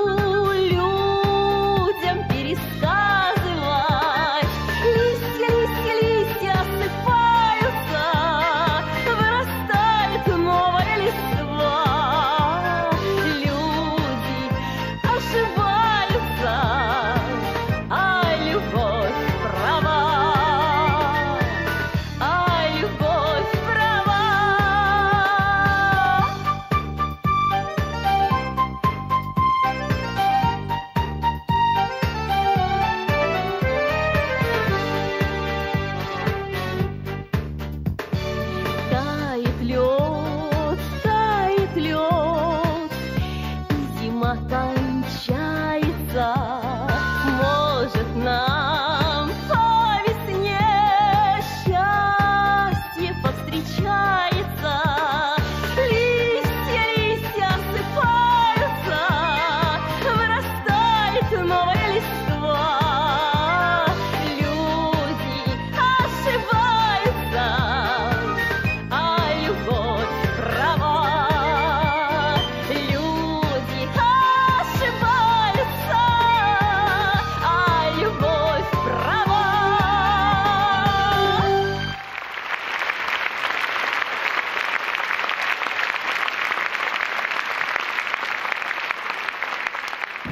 людям пересказывать. Листья, листья, листья осыпаются, вырастает новая листва. Люди ошибаются, а любовь права, а любовь права. Тает лед, тает лед, и зима кончается. Может, нам по весне счастье повстречается. Листья, листья осыпаются, вырастает новая листва. Люди ошибаются, а любовь права,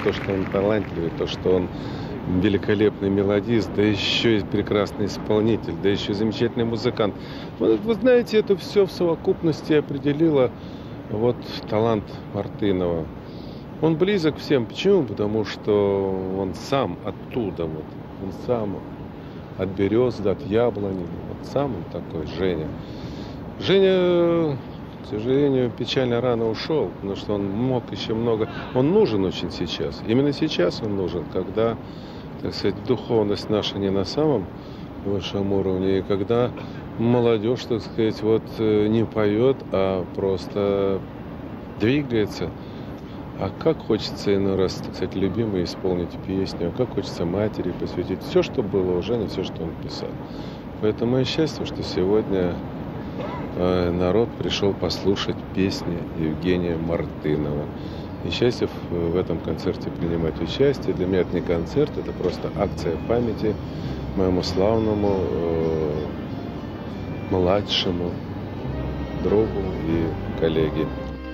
то, что он талантливый, то, что он великолепный мелодист, да еще и прекрасный исполнитель, да еще и замечательный музыкант. Вы, вы знаете, это все в совокупности определило вот талант Мартынова. Он близок всем. Почему? Потому что он сам оттуда, вот, он сам от березы, от яблони, вот сам он такой, Женя. Женя, к сожалению, печально рано ушел, потому что он мог еще много... Он нужен очень сейчас. Именно сейчас он нужен, когда, так сказать, духовность наша не на самом высшем уровне, и когда молодежь, так сказать, вот не поет, а просто двигается. А как хочется иной раз, так сказать, любимой исполнить песню, а как хочется матери посвятить. Все, что было у Жени, все, что он писал. Поэтому и счастье, что сегодня э, народ пришел послушать песни Евгения Мартынова. И счастье в, в этом концерте принимать участие. Для меня это не концерт, это просто акция памяти моему славному э, младшему другу и коллеге.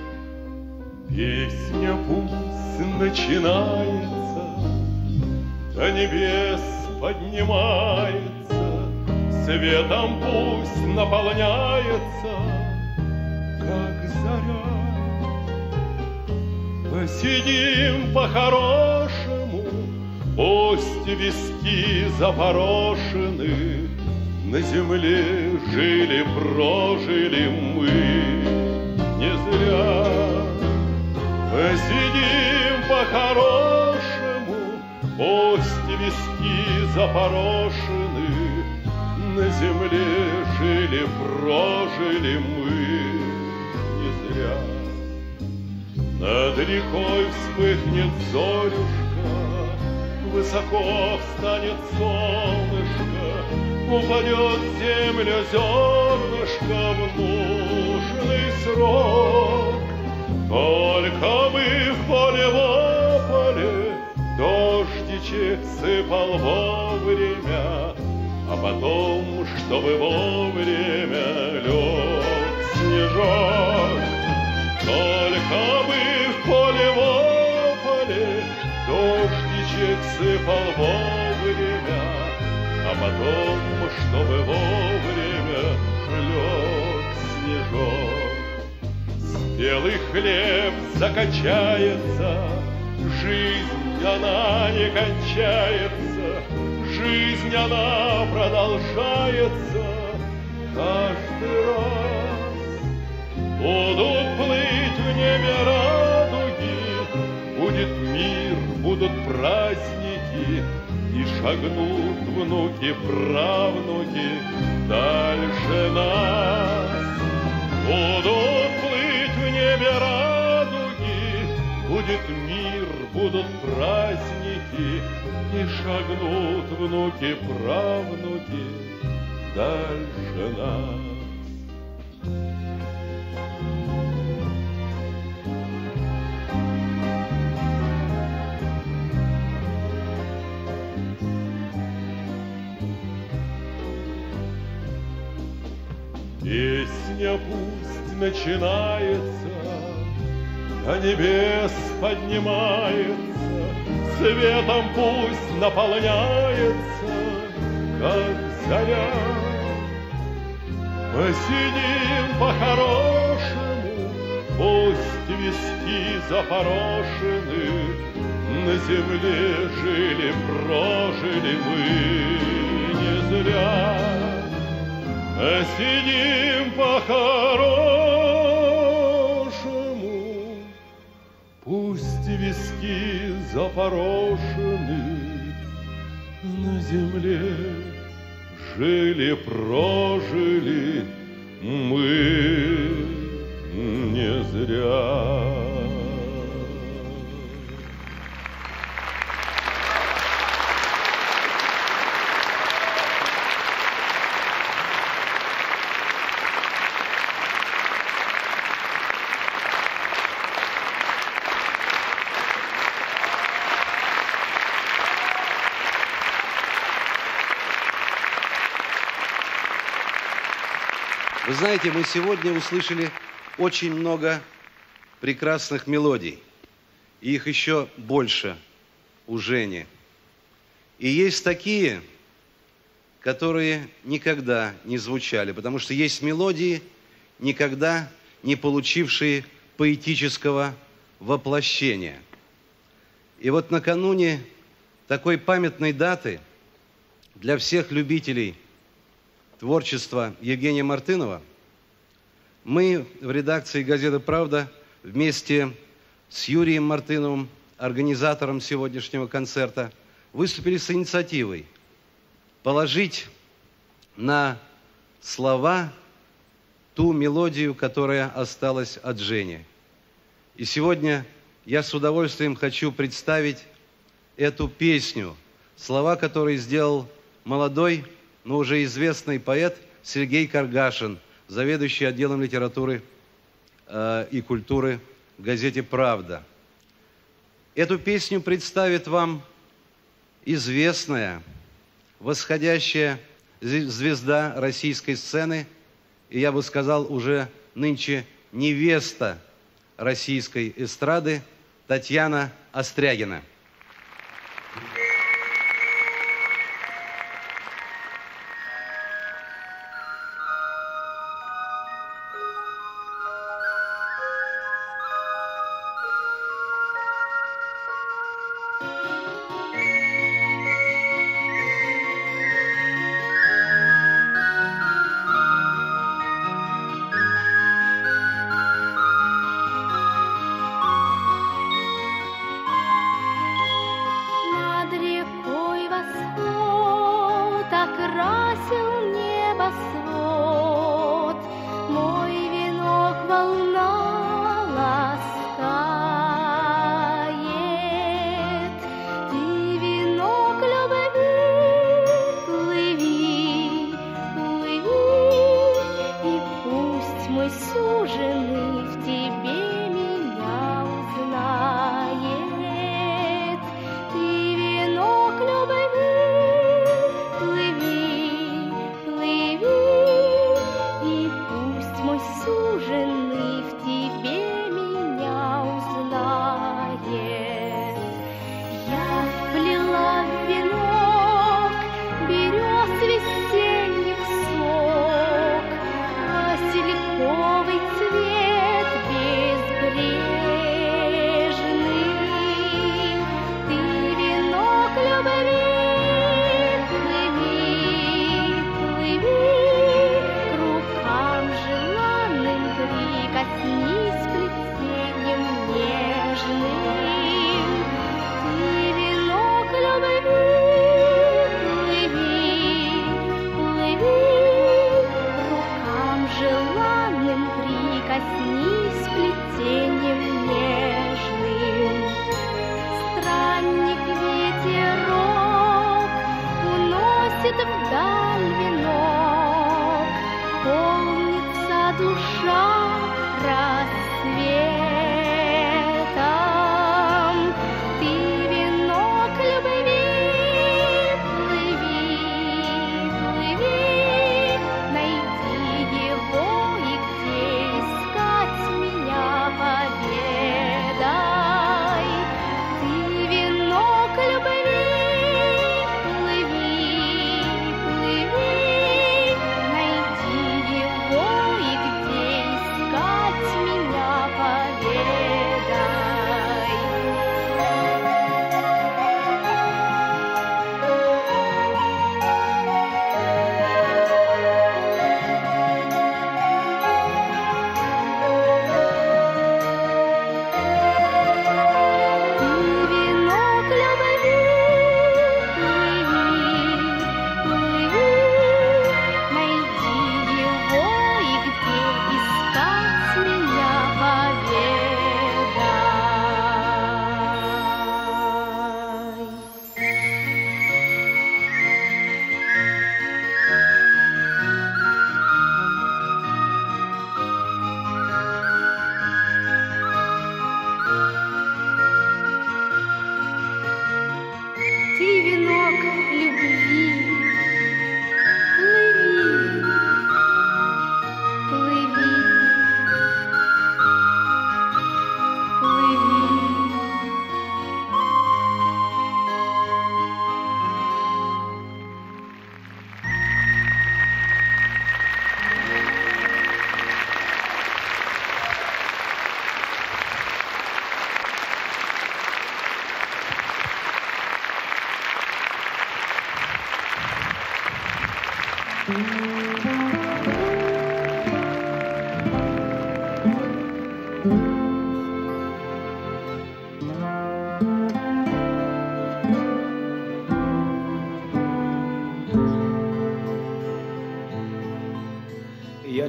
Песня пусть начинается, до небес поднимается, светом пусть наполняется, как заря. Посидим по-хорошему, пусть виски запорошены, на земле жили, прожили мы не зря. Посидим по-хорошему, пусть виски запорошены, на земле жили, прожили мы не зря. Над рекой вспыхнет зорюшка, высоко встанет солнышко, упадет в землю зернышко в нужный срок. Только бы в поле лопали, дождичек сыпал вовремя, а потом, чтобы вовремя лег снежок. Только бы в поле лопали, дождичек сыпал вовремя, а потом, чтобы вовремя лег снежок. Белый хлеб закачается, жизнь она не кончается, жизнь она продолжается каждый раз. Будут плыть в небе радуги, будет мир, будут праздники, и шагнут внуки, правнуки дальше нас. Будут плыть в небе радуги, будет мир, будут праздники, и шагнут внуки, правнуки дальше нас. Песня пусть начинается, до небес поднимается, светом пусть наполняется, как заря. Посидим по-хорошему, пусть виски запорошены, на земле жили, прожили мы не зря. Посидим по-хорошему, пусть виски запорошены, на земле жили, прожили мы не зря. Вы знаете, мы сегодня услышали очень много прекрасных мелодий. И их еще больше у Жени. И есть такие, которые никогда не звучали, потому что есть мелодии, никогда не получившие поэтического воплощения. И вот накануне такой памятной даты для всех любителей творчества Евгения Мартынова мы в редакции газеты «Правда» вместе с Юрием Мартыновым, организатором сегодняшнего концерта, выступили с инициативой положить на слова ту мелодию, которая осталась от Жени. И сегодня я с удовольствием хочу представить эту песню, слова которой сделал молодой, но уже известный поэт Сергей Каргашин, заведующий отделом литературы э, и культуры в газете «Правда». Эту песню представит вам известная, восходящая звезда российской сцены, и я бы сказал, уже нынче невеста российской эстрады Татьяна Острягина.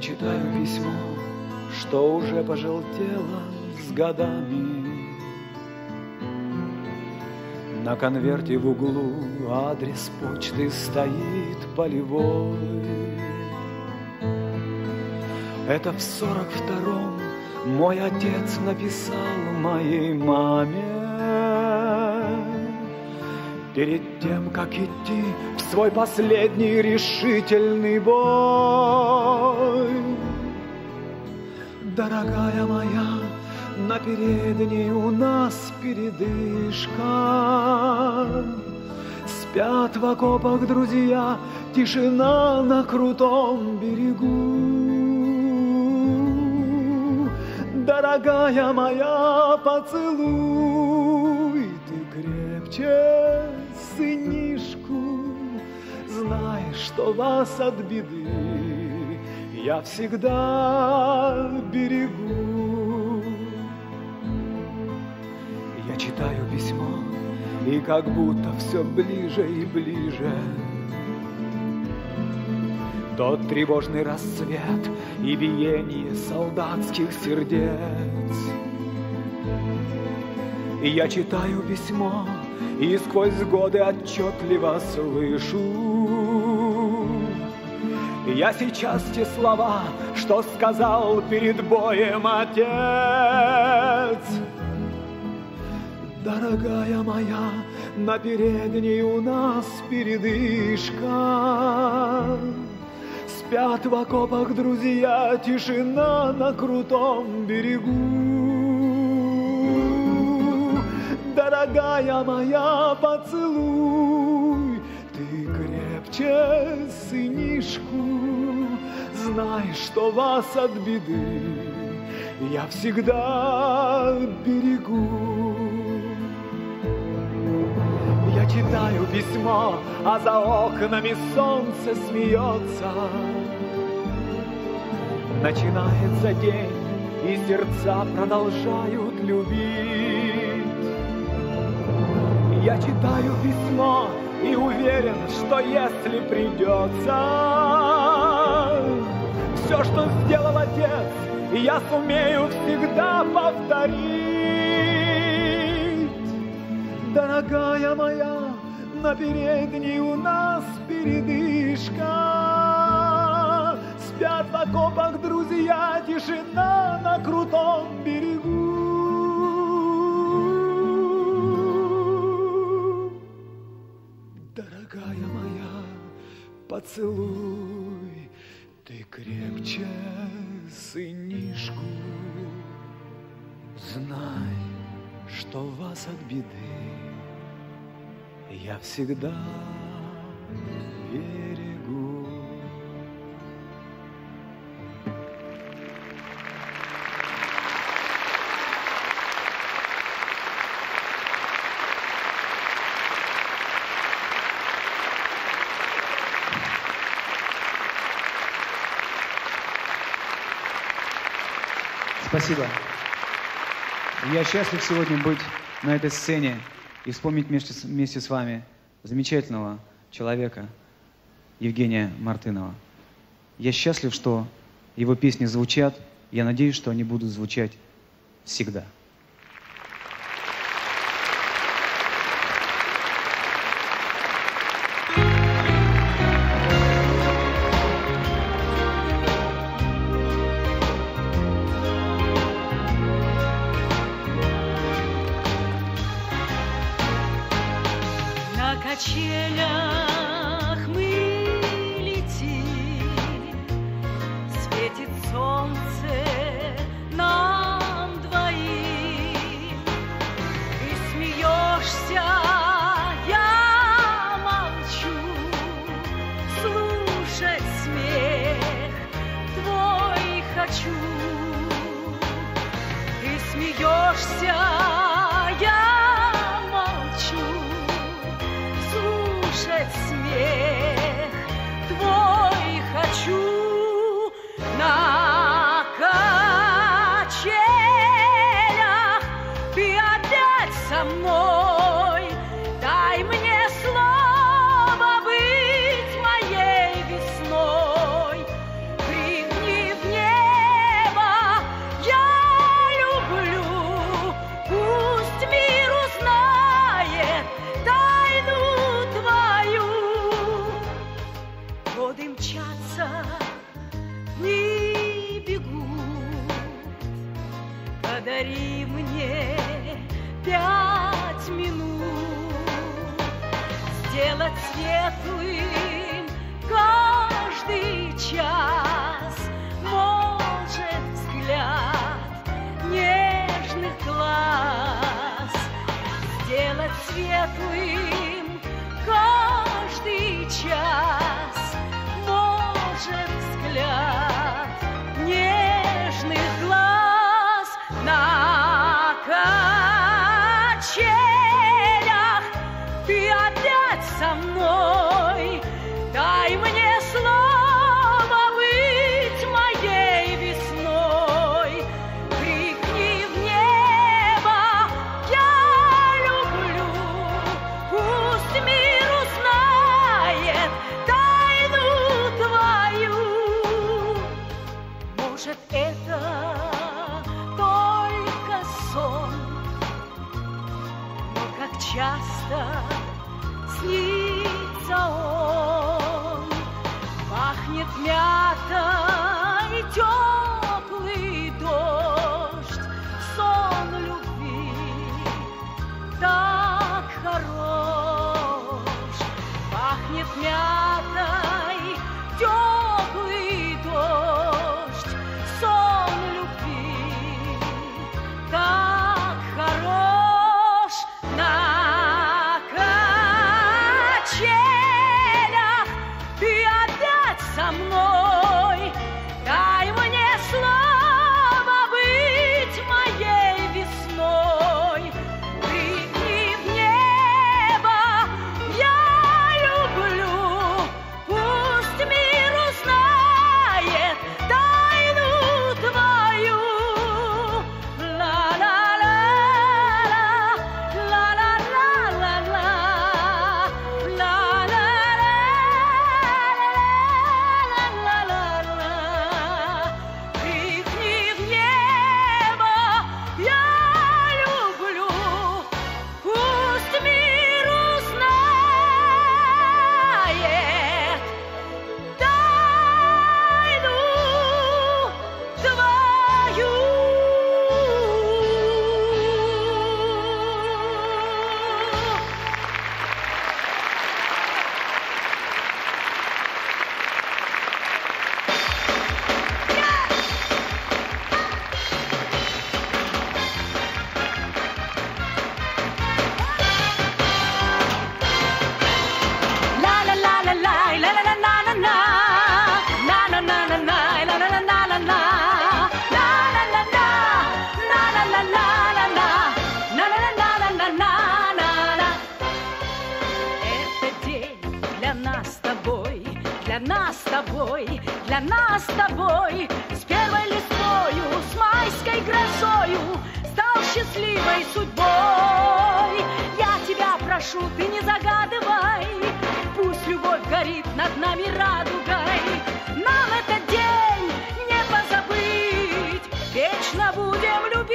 читаю письмо, что уже пожелтело с годами. На конверте в углу адрес почты стоит полевой. Это в сорок втором мой отец написал моей маме перед тем, как идти в свой последний решительный бой. Дорогая моя, на передней у нас передышка. Спят в окопах друзья, тишина на крутом берегу. Дорогая моя, поцелуй ты крепче сынишку. Знай, что вас от беды я всегда берегу. Я читаю письмо, и как будто все ближе и ближе тот тревожный рассвет и биение солдатских сердец. И я читаю письмо, и сквозь годы отчетливо слышу я сейчас те слова, что сказал перед боем отец. Дорогая моя, на передней у нас передышка. Спят в окопах друзья, тишина на крутом берегу. Дорогая моя, поцелуй ты крепче сынишку. Знай, что вас от беды я всегда берегу. Я читаю письмо, а за окнами солнце смеется. Начинается день, и сердца продолжают любить. Я читаю письмо и уверен, что если придется, все, что сделал отец, я сумею всегда повторить. Дорогая моя, на передней у нас передышка. Спят в окопах друзья, тишина на крутом берегу. Дорогая моя, поцелуй ты крепче сынишку. Знай, что вас от беды я всегда берегу. Спасибо. Я счастлив сегодня быть на этой сцене и вспомнить вместе, вместе с вами замечательного человека Евгения Мартынова. Я счастлив, что его песни звучат. Я надеюсь, что они будут звучать всегда. На качелях мы летим, светит солнце нам двоим. Ты смеешься, я молчу, слушать смех твой хочу. Ты смеешься, я молчу, слушать смех твой хочу. На качелях ты опять со мной. Дай мне слово быть моей весной. Крикни Подари мне пять минут, сделать светлым каждый час, может взгляд нежных глаз, сделать светлым каждый час, может взгляд нежных глаз на качелях. Ты опять со мной, дай мне слово быть моей весной. Крикни в небо, я люблю, пусть мир узнает тайну твою. Может, это только сон, но как часто снится он. Пахнет мятой, теплый дождь, сон любви так хорош. Пахнет мятой, теплый дождь, сон любви так хорош. На качелях ты опять со мной, дай мне слово быть моей весной. Крикни в небо, я люблю, пусть мир узнает тайну твою. Ла-ла-ла, ла-ла-ла-ла-ла, ла-ла-ла-ла-ла-ла-ла. Крикни в небо, я люблю, пусть мир узнает тайну твою. Это день для нас с тобой, для нас с тобой, для нас с тобой. С первой листвою, с майской грозою стал счастливой судьбой. Я тебя прошу, ты не загадывай, пусть любовь горит над нами радугой. Нам этот день не позабыть, вечно будем любить.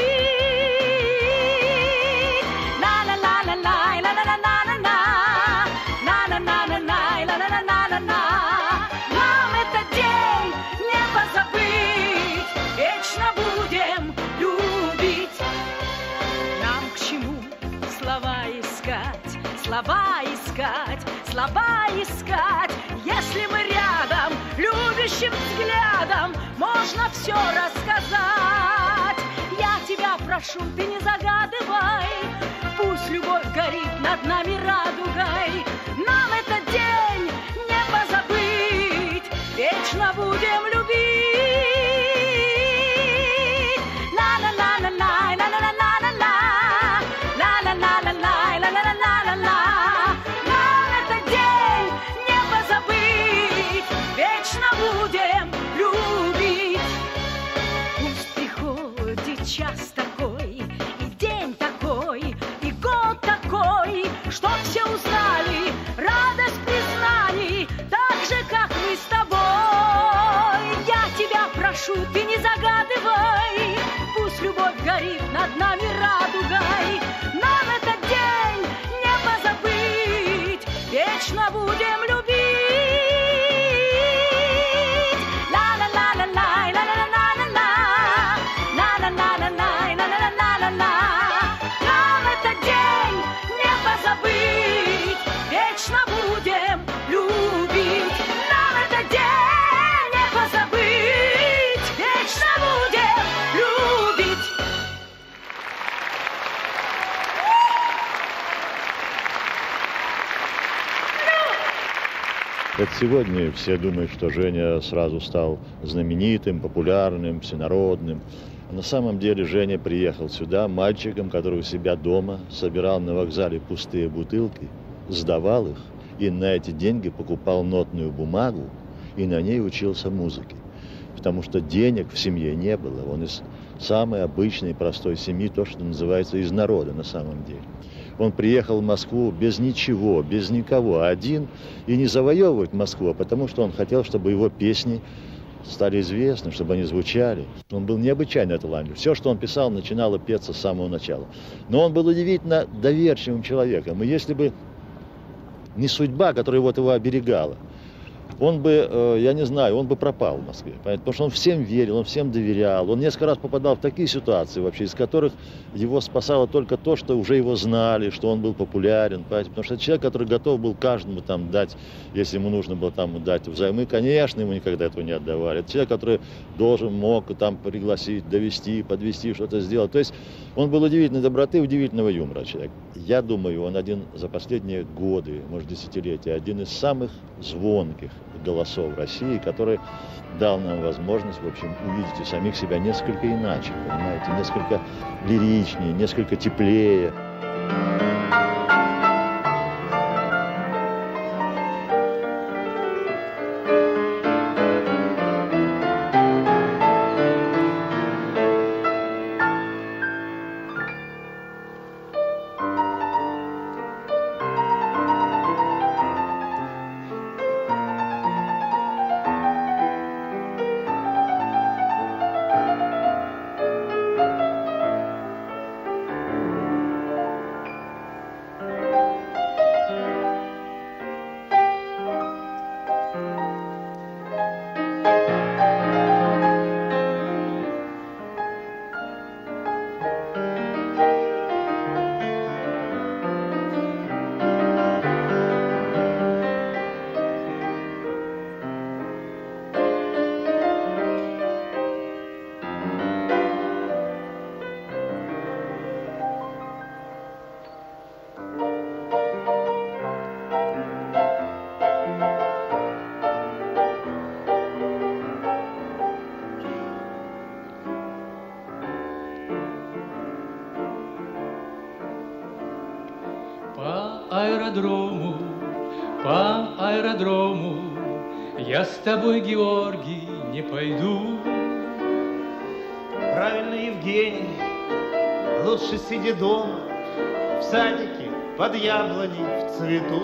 На-на-на-на-на, на-на-на-на-на, на-на-на-на-на, на-на-на-на-на. Нам этот день не позабыть, вечно будем любить. Нам к чему слова искать, слова искать, слова искать, если мы рядом, любящим взглядом можно все рассказать. Я тебя прошу, ты не загадывай, пусть любовь горит над нами радугой. Нам этот день не позабыть, вечно будем любить. На-на-на-на-на, на-на-на-на-на, на-на-на-на-на, на-на-на-на-на. Нам этот день не позабыть, вечно будем любить. Пусть приходит час такой, и день такой, и год такой, чтоб все узнали радость признаний, так же, как мы с тобой. Я тебя прошу, ты не загадывай, пусть любовь горит над нами радугой. Нам этот день не позабыть, вечно будем любить. Ла-ла-ла-ла-ла, ла-ла-ла-ла-ла, ла-ла-ла-ла-ла, ла-ла-ла-ла-ла. Это сегодня все думают, что Женя сразу стал знаменитым, популярным, всенародным. На самом деле Женя приехал сюда мальчиком, который у себя дома собирал на вокзале пустые бутылки, сдавал их и на эти деньги покупал нотную бумагу и на ней учился музыке. Потому что денег в семье не было. Он из самой обычной простой семьи, то, что называется, из народа на самом деле. Он приехал в Москву без ничего, без никого, один, и не завоевывать Москву, а потому что он хотел, чтобы его песни стали известны, чтобы они звучали. Он был необычайно талантлив. Все, что он писал, начинало петься с самого начала. Но он был удивительно доверчивым человеком. И если бы не судьба, которая вот его оберегала, он бы, я не знаю, он бы пропал в Москве. Потому что он всем верил, он всем доверял. Он несколько раз попадал в такие ситуации, вообще, из которых его спасало только то, что уже его знали, что он был популярен. Понимаете? Потому что человек, который готов был каждому там дать, если ему нужно было там дать взаймы, конечно, ему никогда этого не отдавали. Это человек, который должен, мог там пригласить, довести, подвести, что-то сделать. То есть он был удивительной доброты, удивительного юмора человек. Я думаю, он один за последние годы, может, десятилетия, один из самых звонких голосов России, который дал нам возможность, в общем, увидеть у самих себя несколько иначе, понимаете, несколько лиричнее, несколько теплее. Аэродрому, по аэродрому я с тобой, Георгий, не пойду. Правильно, Евгений, лучше сиди дома, в садике, под яблоней, в цвету.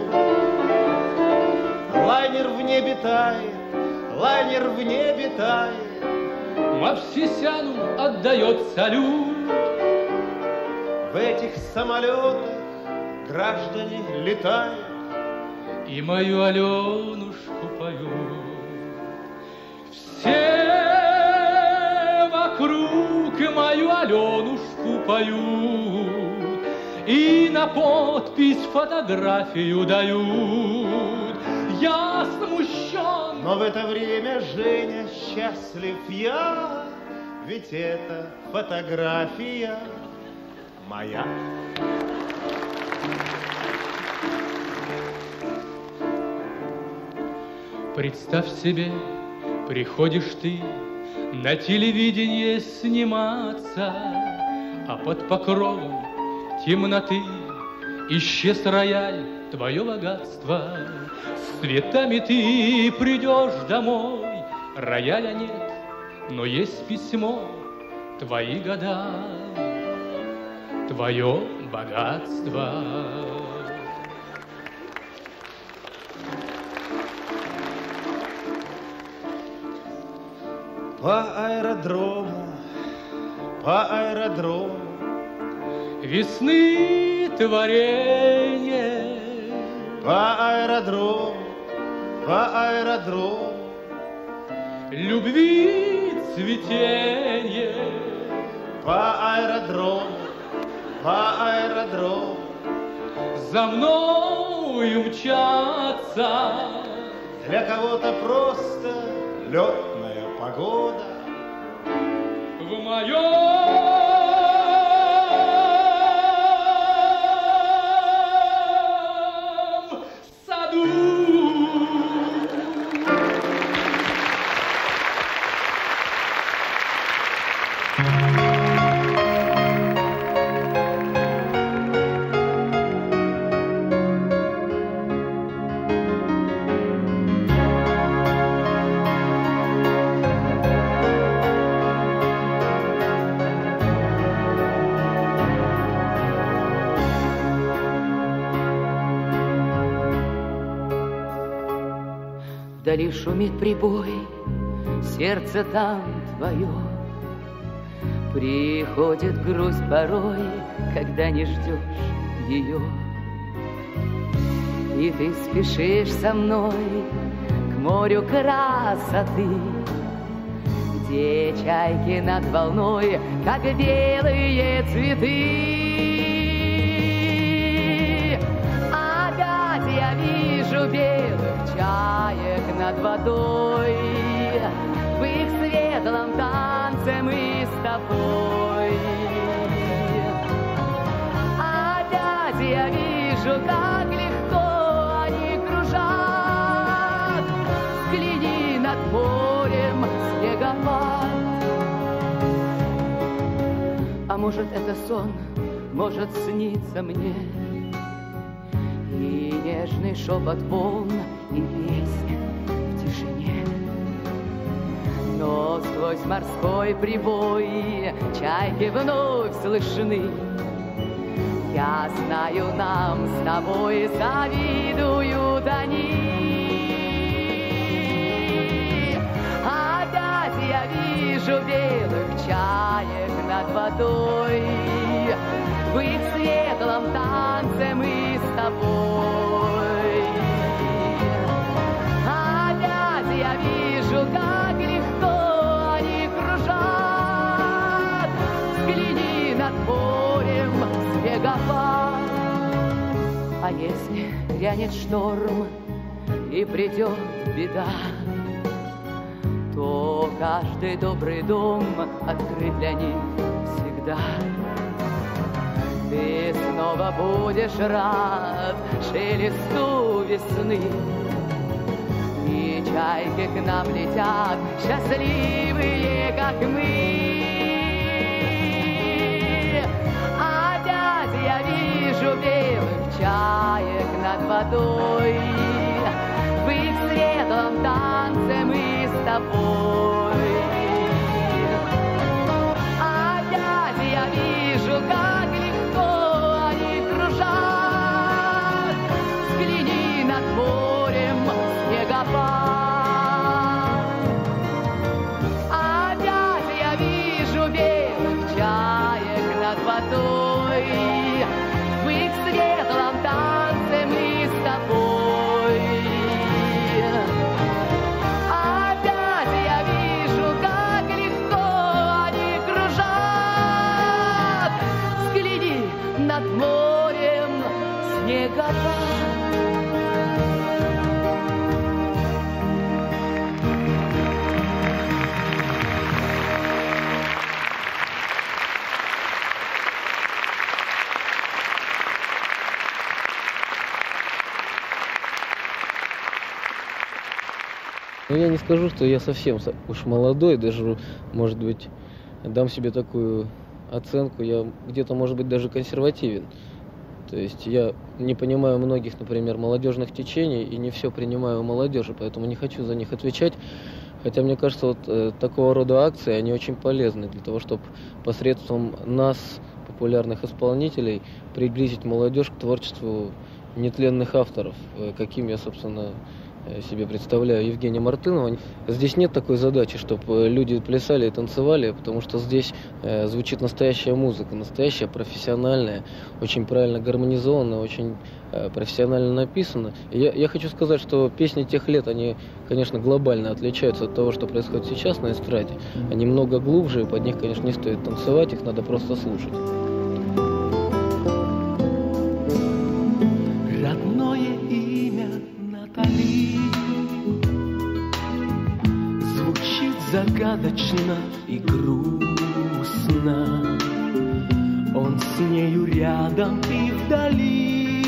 Лайнер в небе тает, лайнер в небе тает. Мавсисяну отдает салют. В этих самолетах граждане летают и мою Аленушку поют. Все вокруг мою Аленушку поют и на подпись фотографию дают. Я смущен, но в это время, Женя, счастлив я, ведь это фотография моя. Представь себе, приходишь ты на телевидение сниматься, а под покровом темноты исчез рояль, твое богатство. С цветами ты придешь домой, рояля нет, но есть письмо, твои года, твое богатство. По аэродрому, по аэродрому весны творенье. По аэродрому, по аэродрому любви цветенье. По аэродрому, по аэродрому за мною мчаться. Для кого-то просто летная погода. В моем саду Вдали шумит прибой, сердце там твое. Приходит грусть порой, когда не ждешь ее. И ты спешишь со мной к морю красоты, где чайки над волной, как белые цветы. Опять я вижу белых чаек над водой, в их светлом танце мы с тобой. Опять я вижу, как легко они кружат, взгляни над морем снегопад. А может, это сон, может, снится мне и нежный шепот волн, и песня в тишине. Но сквозь морской прибой чайки вновь слышны. Я знаю, нам с тобой завидуют они. Опять я вижу белых чаек над водой, в их светлом танце мы с тобой. Опять я вижу, как легко они кружат, взгляни над морем снегопад. А если грянет шторм и придет беда, то каждый добрый дом открыт для них всегда. Ты снова будешь рад шелесту весны, и чайки к нам летят, счастливые, как мы. Опять я вижу белых чаек над водой, в их светлом танце мы с тобой. Опять я вижу, как легко они кружат, взгляни над морем снегопад. Опять я вижу белых чаек над водой, в их светлом танце мы с тобой. Опять я вижу, как легко они кружат, взгляни над морем снегопад. Ну, я не скажу, что я совсем уж молодой, даже, может быть, дам себе такую оценку, я где-то, может быть, даже консервативен. То есть я не понимаю многих, например, молодежных течений и не все принимаю у молодежи, поэтому не хочу за них отвечать. Хотя мне кажется, вот э, такого рода акции, они очень полезны для того, чтобы посредством нас, популярных исполнителей, приблизить молодежь к творчеству нетленных авторов, э, каким я, собственно, себе представляю Евгения Мартынова. Здесь нет такой задачи, чтобы люди плясали и танцевали, потому что здесь э, звучит настоящая музыка, настоящая, профессиональная, очень правильно гармонизованная, очень э, профессионально написана. И я, я хочу сказать, что песни тех лет, они, конечно, глобально отличаются от того, что происходит сейчас на эстраде. Они много глубже, и под них, конечно, не стоит танцевать, их надо просто слушать. Родное имя Натали звучит загадочно и грустно. Он с нею рядом и вдали,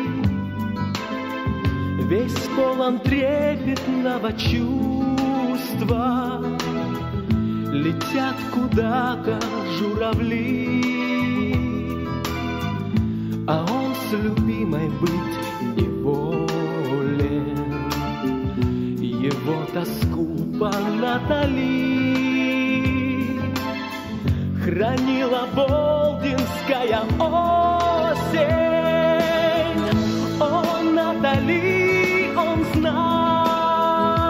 весь полон трепетного чувства. Летят куда-то журавли, а он с любимой быть неволен. Его тоску по Натали хранила Болдинская осень. О, Натали, он знал,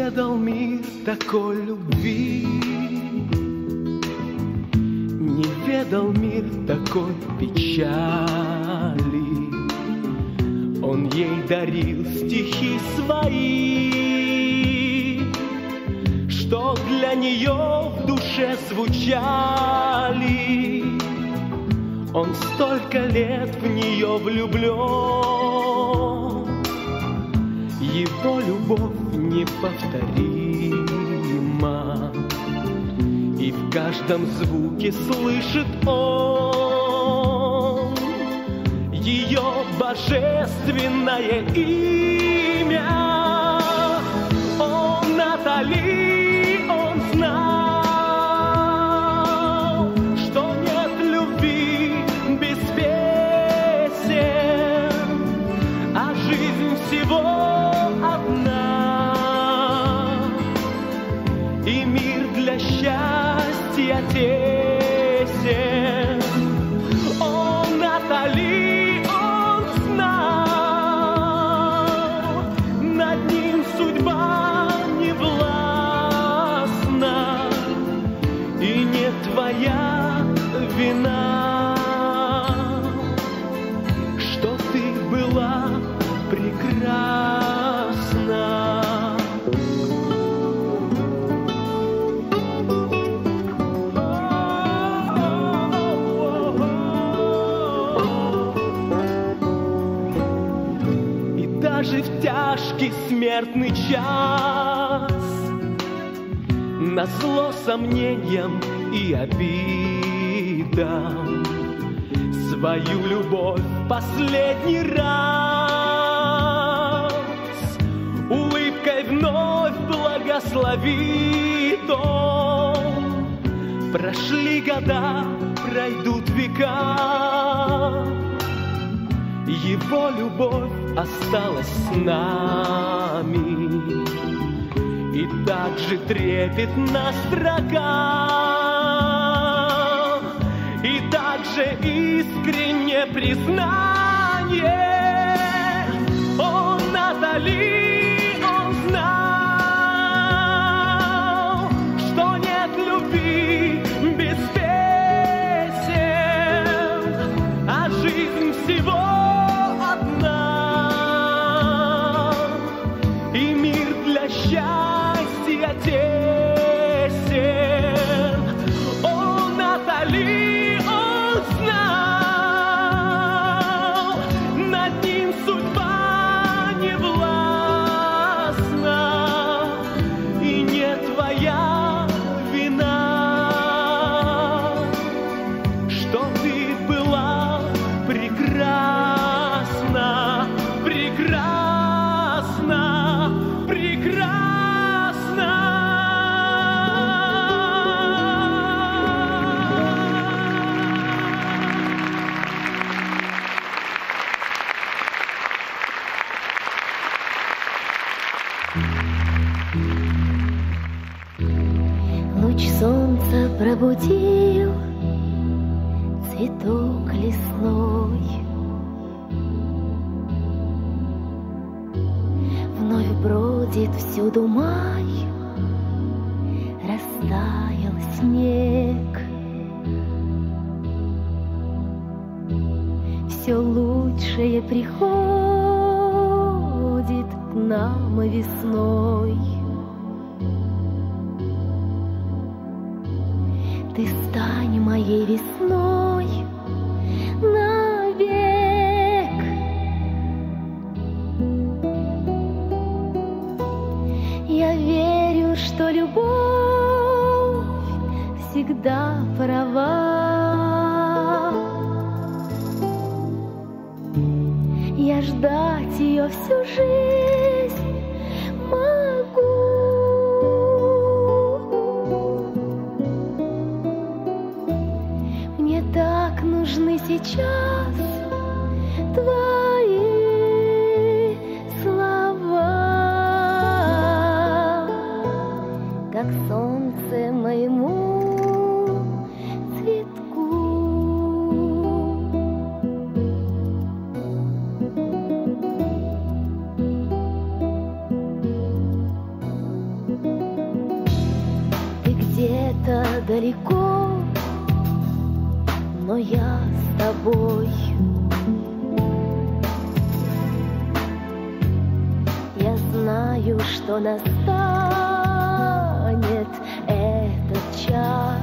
ведал мир такой любви, не ведал мир такой печали. Он ей дарил стихи свои, что для нее в душе звучали. Он столько лет в нее влюблен, его любовь неповторима, и в каждом звуке слышит он ее божественное имя. О, Натали, он знал, что нет любви без песен, а жизнь всего одна, и мир для счастья тесен. О, Натали, он знал, над ним судьба не властна, и не твоя вина, что ты была прекрасна. И даже в тяжкий смертный час, назло сомнениям и обидам, свою любовь последний раз улыбкой вновь благословит он. Прошли года, пройдут века, его любовь осталась с нами, и так же трепетна строка, и так же искренне признание. О, Натали, он знал, что нет любви без песен, а жизнь всего одна, и мир для счастья тесен. О, Натали, он знал, над ним судьба не властна, и не твоя вина, что ты была прекрасна, прекрасна, прекрасна. Луч солнца пробудил цветок лесной, вновь бродит всюду май, растаял снег. Все лучшее приходит к нам весной. Ты стань моей весной навек. Я верю, что любовь всегда права. Я ждать ее всю жизнь могу. Мне так нужны сейчас твои слова, как солнце моему цветку. далеко, но я с тобой. Я знаю, что настанет этот час.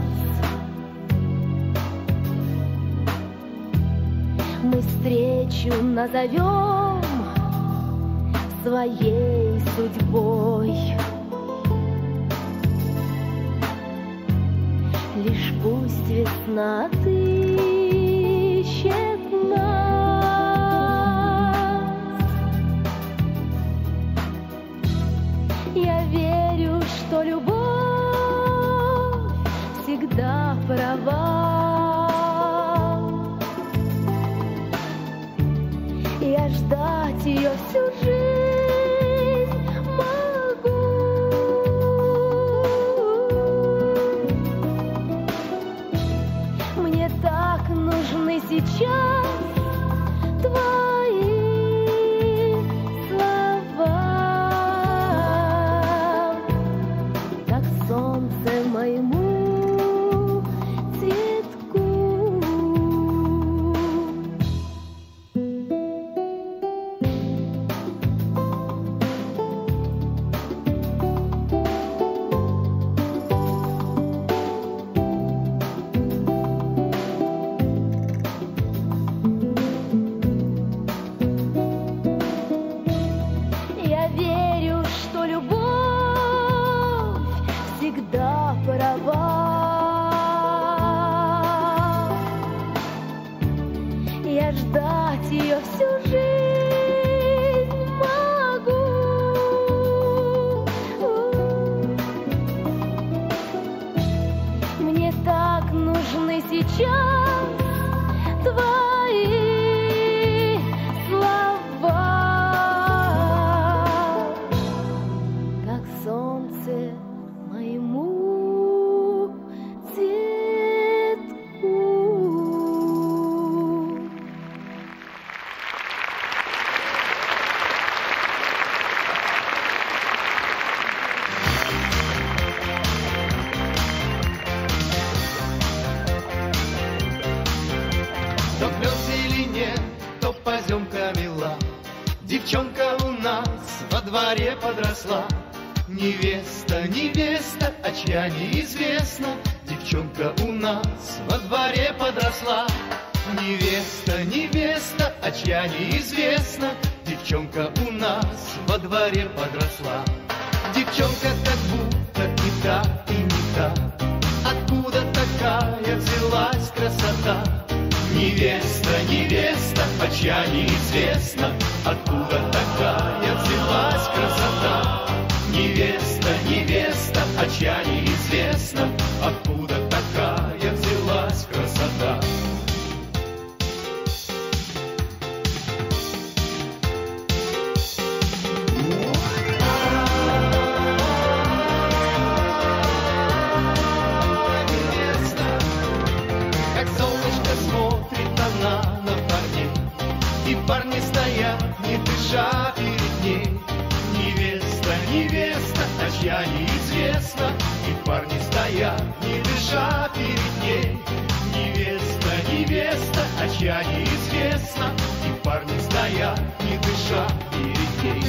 Мы встречу назовем своей судьбой. Лишь пусть весна отыщет нас. Я верю, что любовь всегда права. Я ждать ее всю жизнь могу. Мне так нужны сейчас твои слова, как солнце моему цветку. Я верю, что любовь всегда права. Я ждать ее всю жизнь могу. Мне так нужны сейчас твои слова, как солнце моему цветку. То гнется или нет, то поземка мила. Девчонка у нас во дворе подросла. Невеста, невеста, а чья неизвестно. Девчонка у нас во дворе подросла. Невеста, невеста, а чья неизвестно. Девчонка у нас во дворе подросла. Девчонка как будто и та, и не та. Откуда такая взялась красота? Невеста, невеста, а чья неизвестно. Откуда такая взялась красота? Невеста, невеста, а чья неизвестно. Откуда такая взялась красота? Как солнышко смотрит она на парней, и парни стоят, не дыша перед ней. Невеста, невеста, а чья неизвестно, и парни стоят, не дыша перед ней. Невеста, невеста, а чья неизвестно, и парни стоят, не дыша перед ней.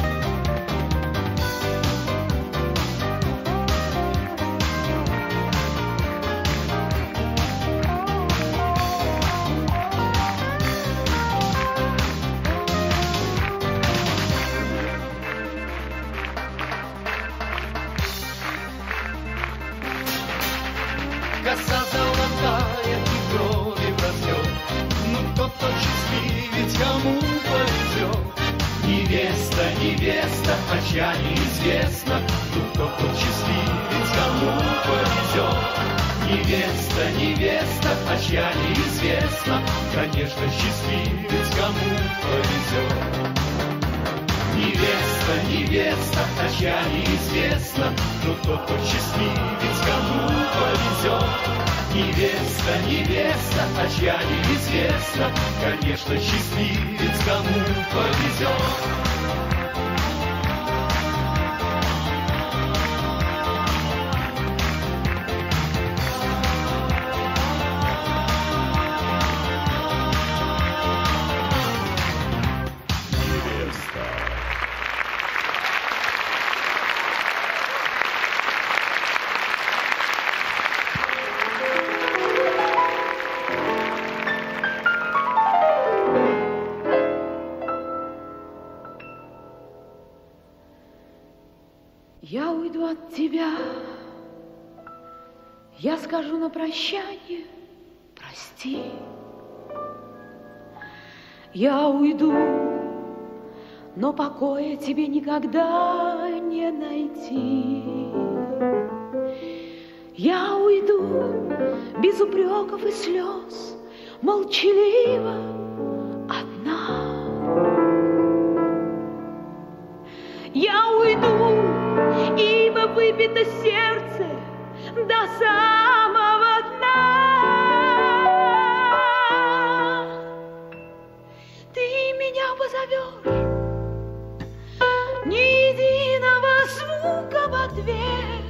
Коса золотая и брови в разлет. Ну кто тот счастливец, кому повезет? Невеста, невеста, а чья неизвестно. Ну кто тот счастливец, кому повезет? Невеста, невеста, а чья неизвестно. Конечно, счастливец, кому повезет. Невеста, невеста, а чья неизвестно. Ну кто тот счастливец, кому повезет? Невеста, невеста, а чья неизвестно. Конечно, счастливец, кому повезет. Я уйду от тебя, я скажу на прощание, прости. Я уйду, но покоя тебе никогда не найти. Я уйду без упреков и слез, молчаливо одна. Я уйду, ибо выпито сердце до самого дна. Ты меня позовешь, ни единого звука в ответ,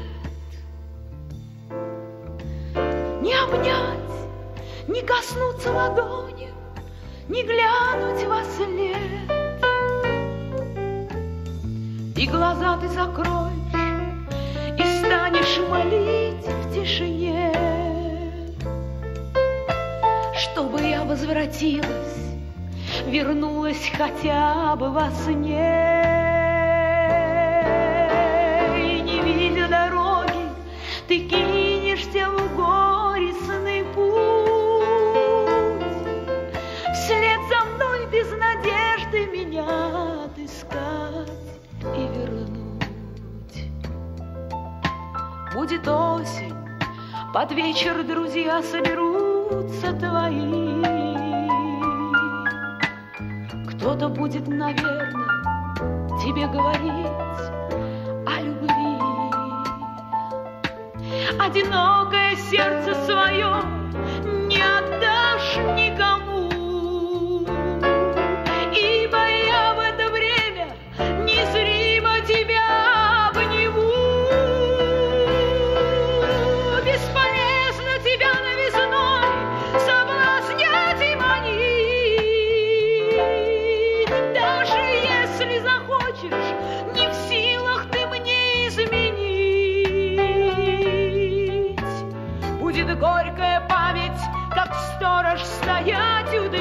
не обнять, не коснуться ладонью, не глянуть во след. И глаза ты закроешь, и станешь молить в тишине, чтобы я возвратилась, вернулась хотя бы во сне. И не видя дороги, ты кинешься в горестный путь, вслед за мной без надежды меня отыскать и вернуть. Будет осень, под вечер друзья соберутся твои. Кто-то будет, наверное, тебе говорить о любви. Одинокое сердце свое не отдашь никому, ибо я в это время незримо тебя обниму. Бесполезно тебя новизной соблазнять и манить. Даже если захочешь, не в силах ты мне изменить. Будет горькая память, как сторож стоять у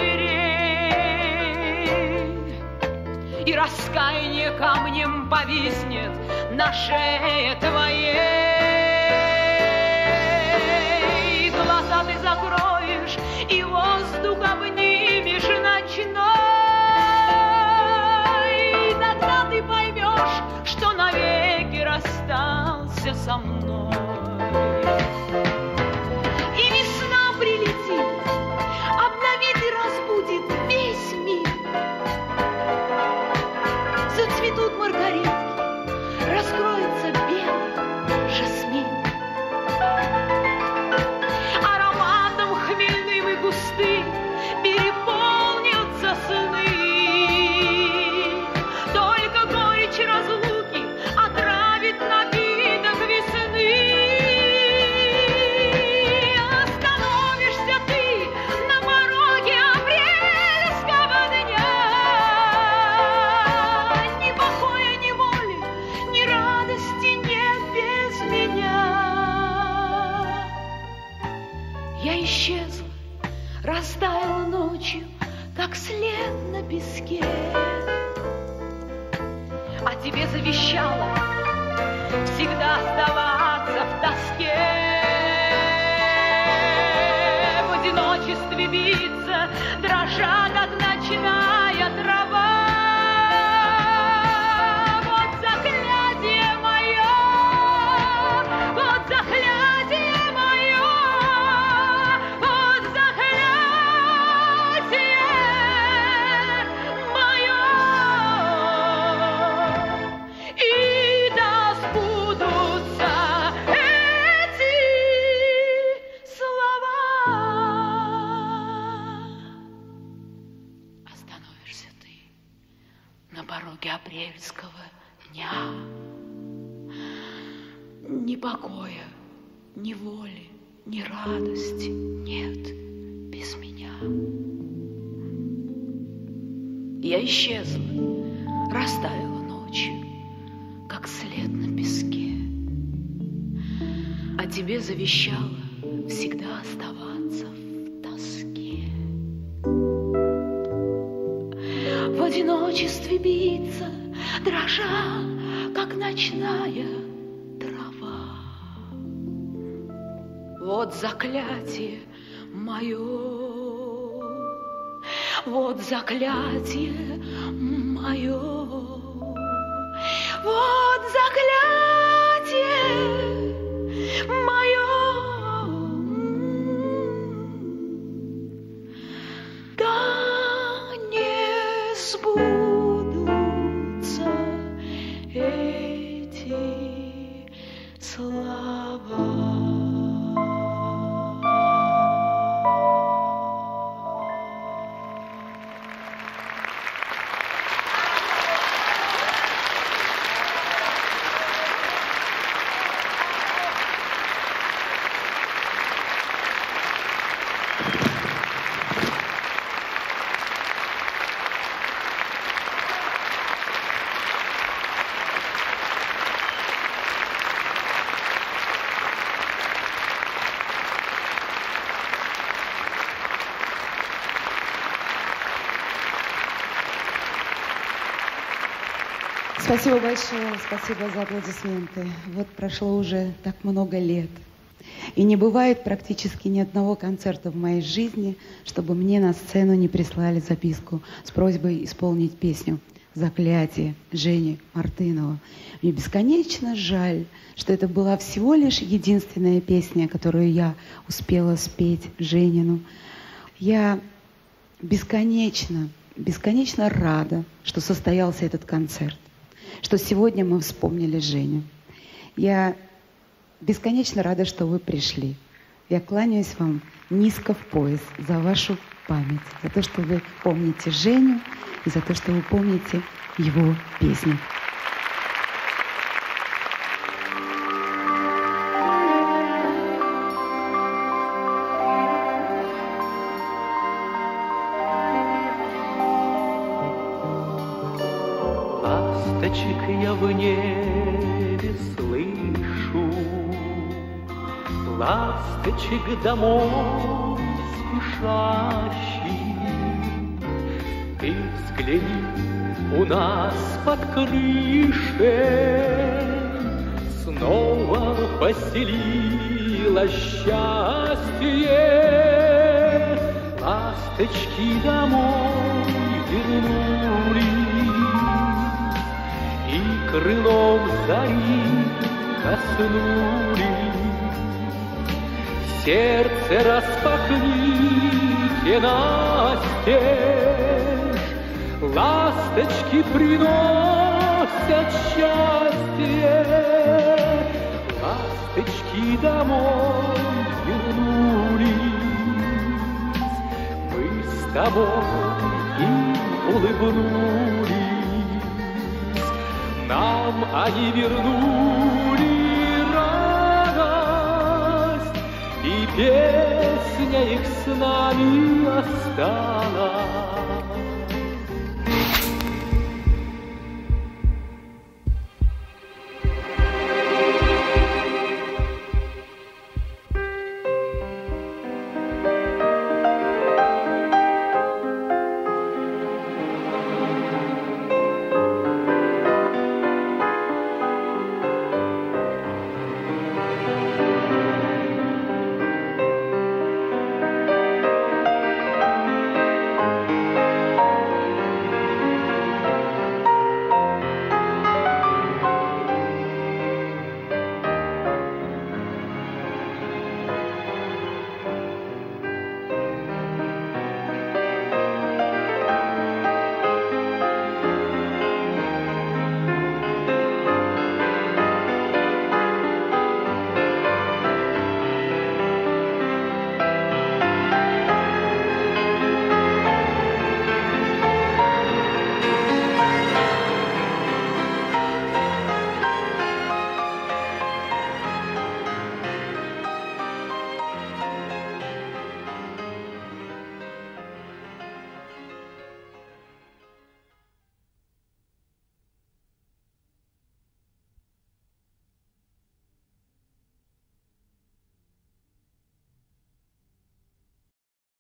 дверей, и раскаяние камнем повиснет на шее твоей. Глаза ты закроешь, и воздух обнимешь ночной. И тогда ты поймешь, что навеки расстался со мной. И весна прилетит, обновит и разбудит весь мир. Зацветут маргаритки, раскроется белый жасмин. Ароматом хмельным и густым переполнятся сны. Только горечь разлуки отравит напиток весны. Остановишься ты на пороге апрельского дня. Ни покоя, ни воли, ни радости нет без меня. Я исчезла, растаяла ночью, как след на песке, а тебе завещала всегда оставаться в тоске. В одиночестве биться, дрожа, как ночная трава. Вот заклятие мое, вот заклятие мое, вот заклятие мое. И да сбудутся эти слова. Остановишься ты на пороге апрельского дня. Ни покоя, ни воли, ни радости нет без меня. Я исчезла, растаяла ночью, как след на песке, а тебе завещала всегда оставаться в тоске. В одиночестве биться, дрожа, как ночная трава. Вот заклятие мое, вот заклятие мое, вот заклятие мое. Да не сбудутся эти слова. Спасибо большое, спасибо за аплодисменты. Вот прошло уже так много лет. И не бывает практически ни одного концерта в моей жизни, чтобы мне на сцену не прислали записку с просьбой исполнить песню «Заклятие» Жени Мартынова. Мне бесконечно жаль, что это была всего лишь единственная песня, которую я успела спеть Женину. Я бесконечно, бесконечно рада, что состоялся этот концерт, что сегодня мы вспомнили Женю. Я бесконечно рада, что вы пришли. Я кланяюсь вам низко в пояс за вашу память, за то, что вы помните Женю и за то, что вы помните его песни. Ласточек я в небе слышу, ласточек домой спешащий. Ты взгляни, у нас под крышей снова поселилось счастье. Ласточки домой вернулись и крылом зари коснулись. Сердце распахните настежь, ласточки приносят счастье. Ласточки домой вернулись, мы с тобой им улыбнулись. Нам они вернули радость, и песня их с нами осталась.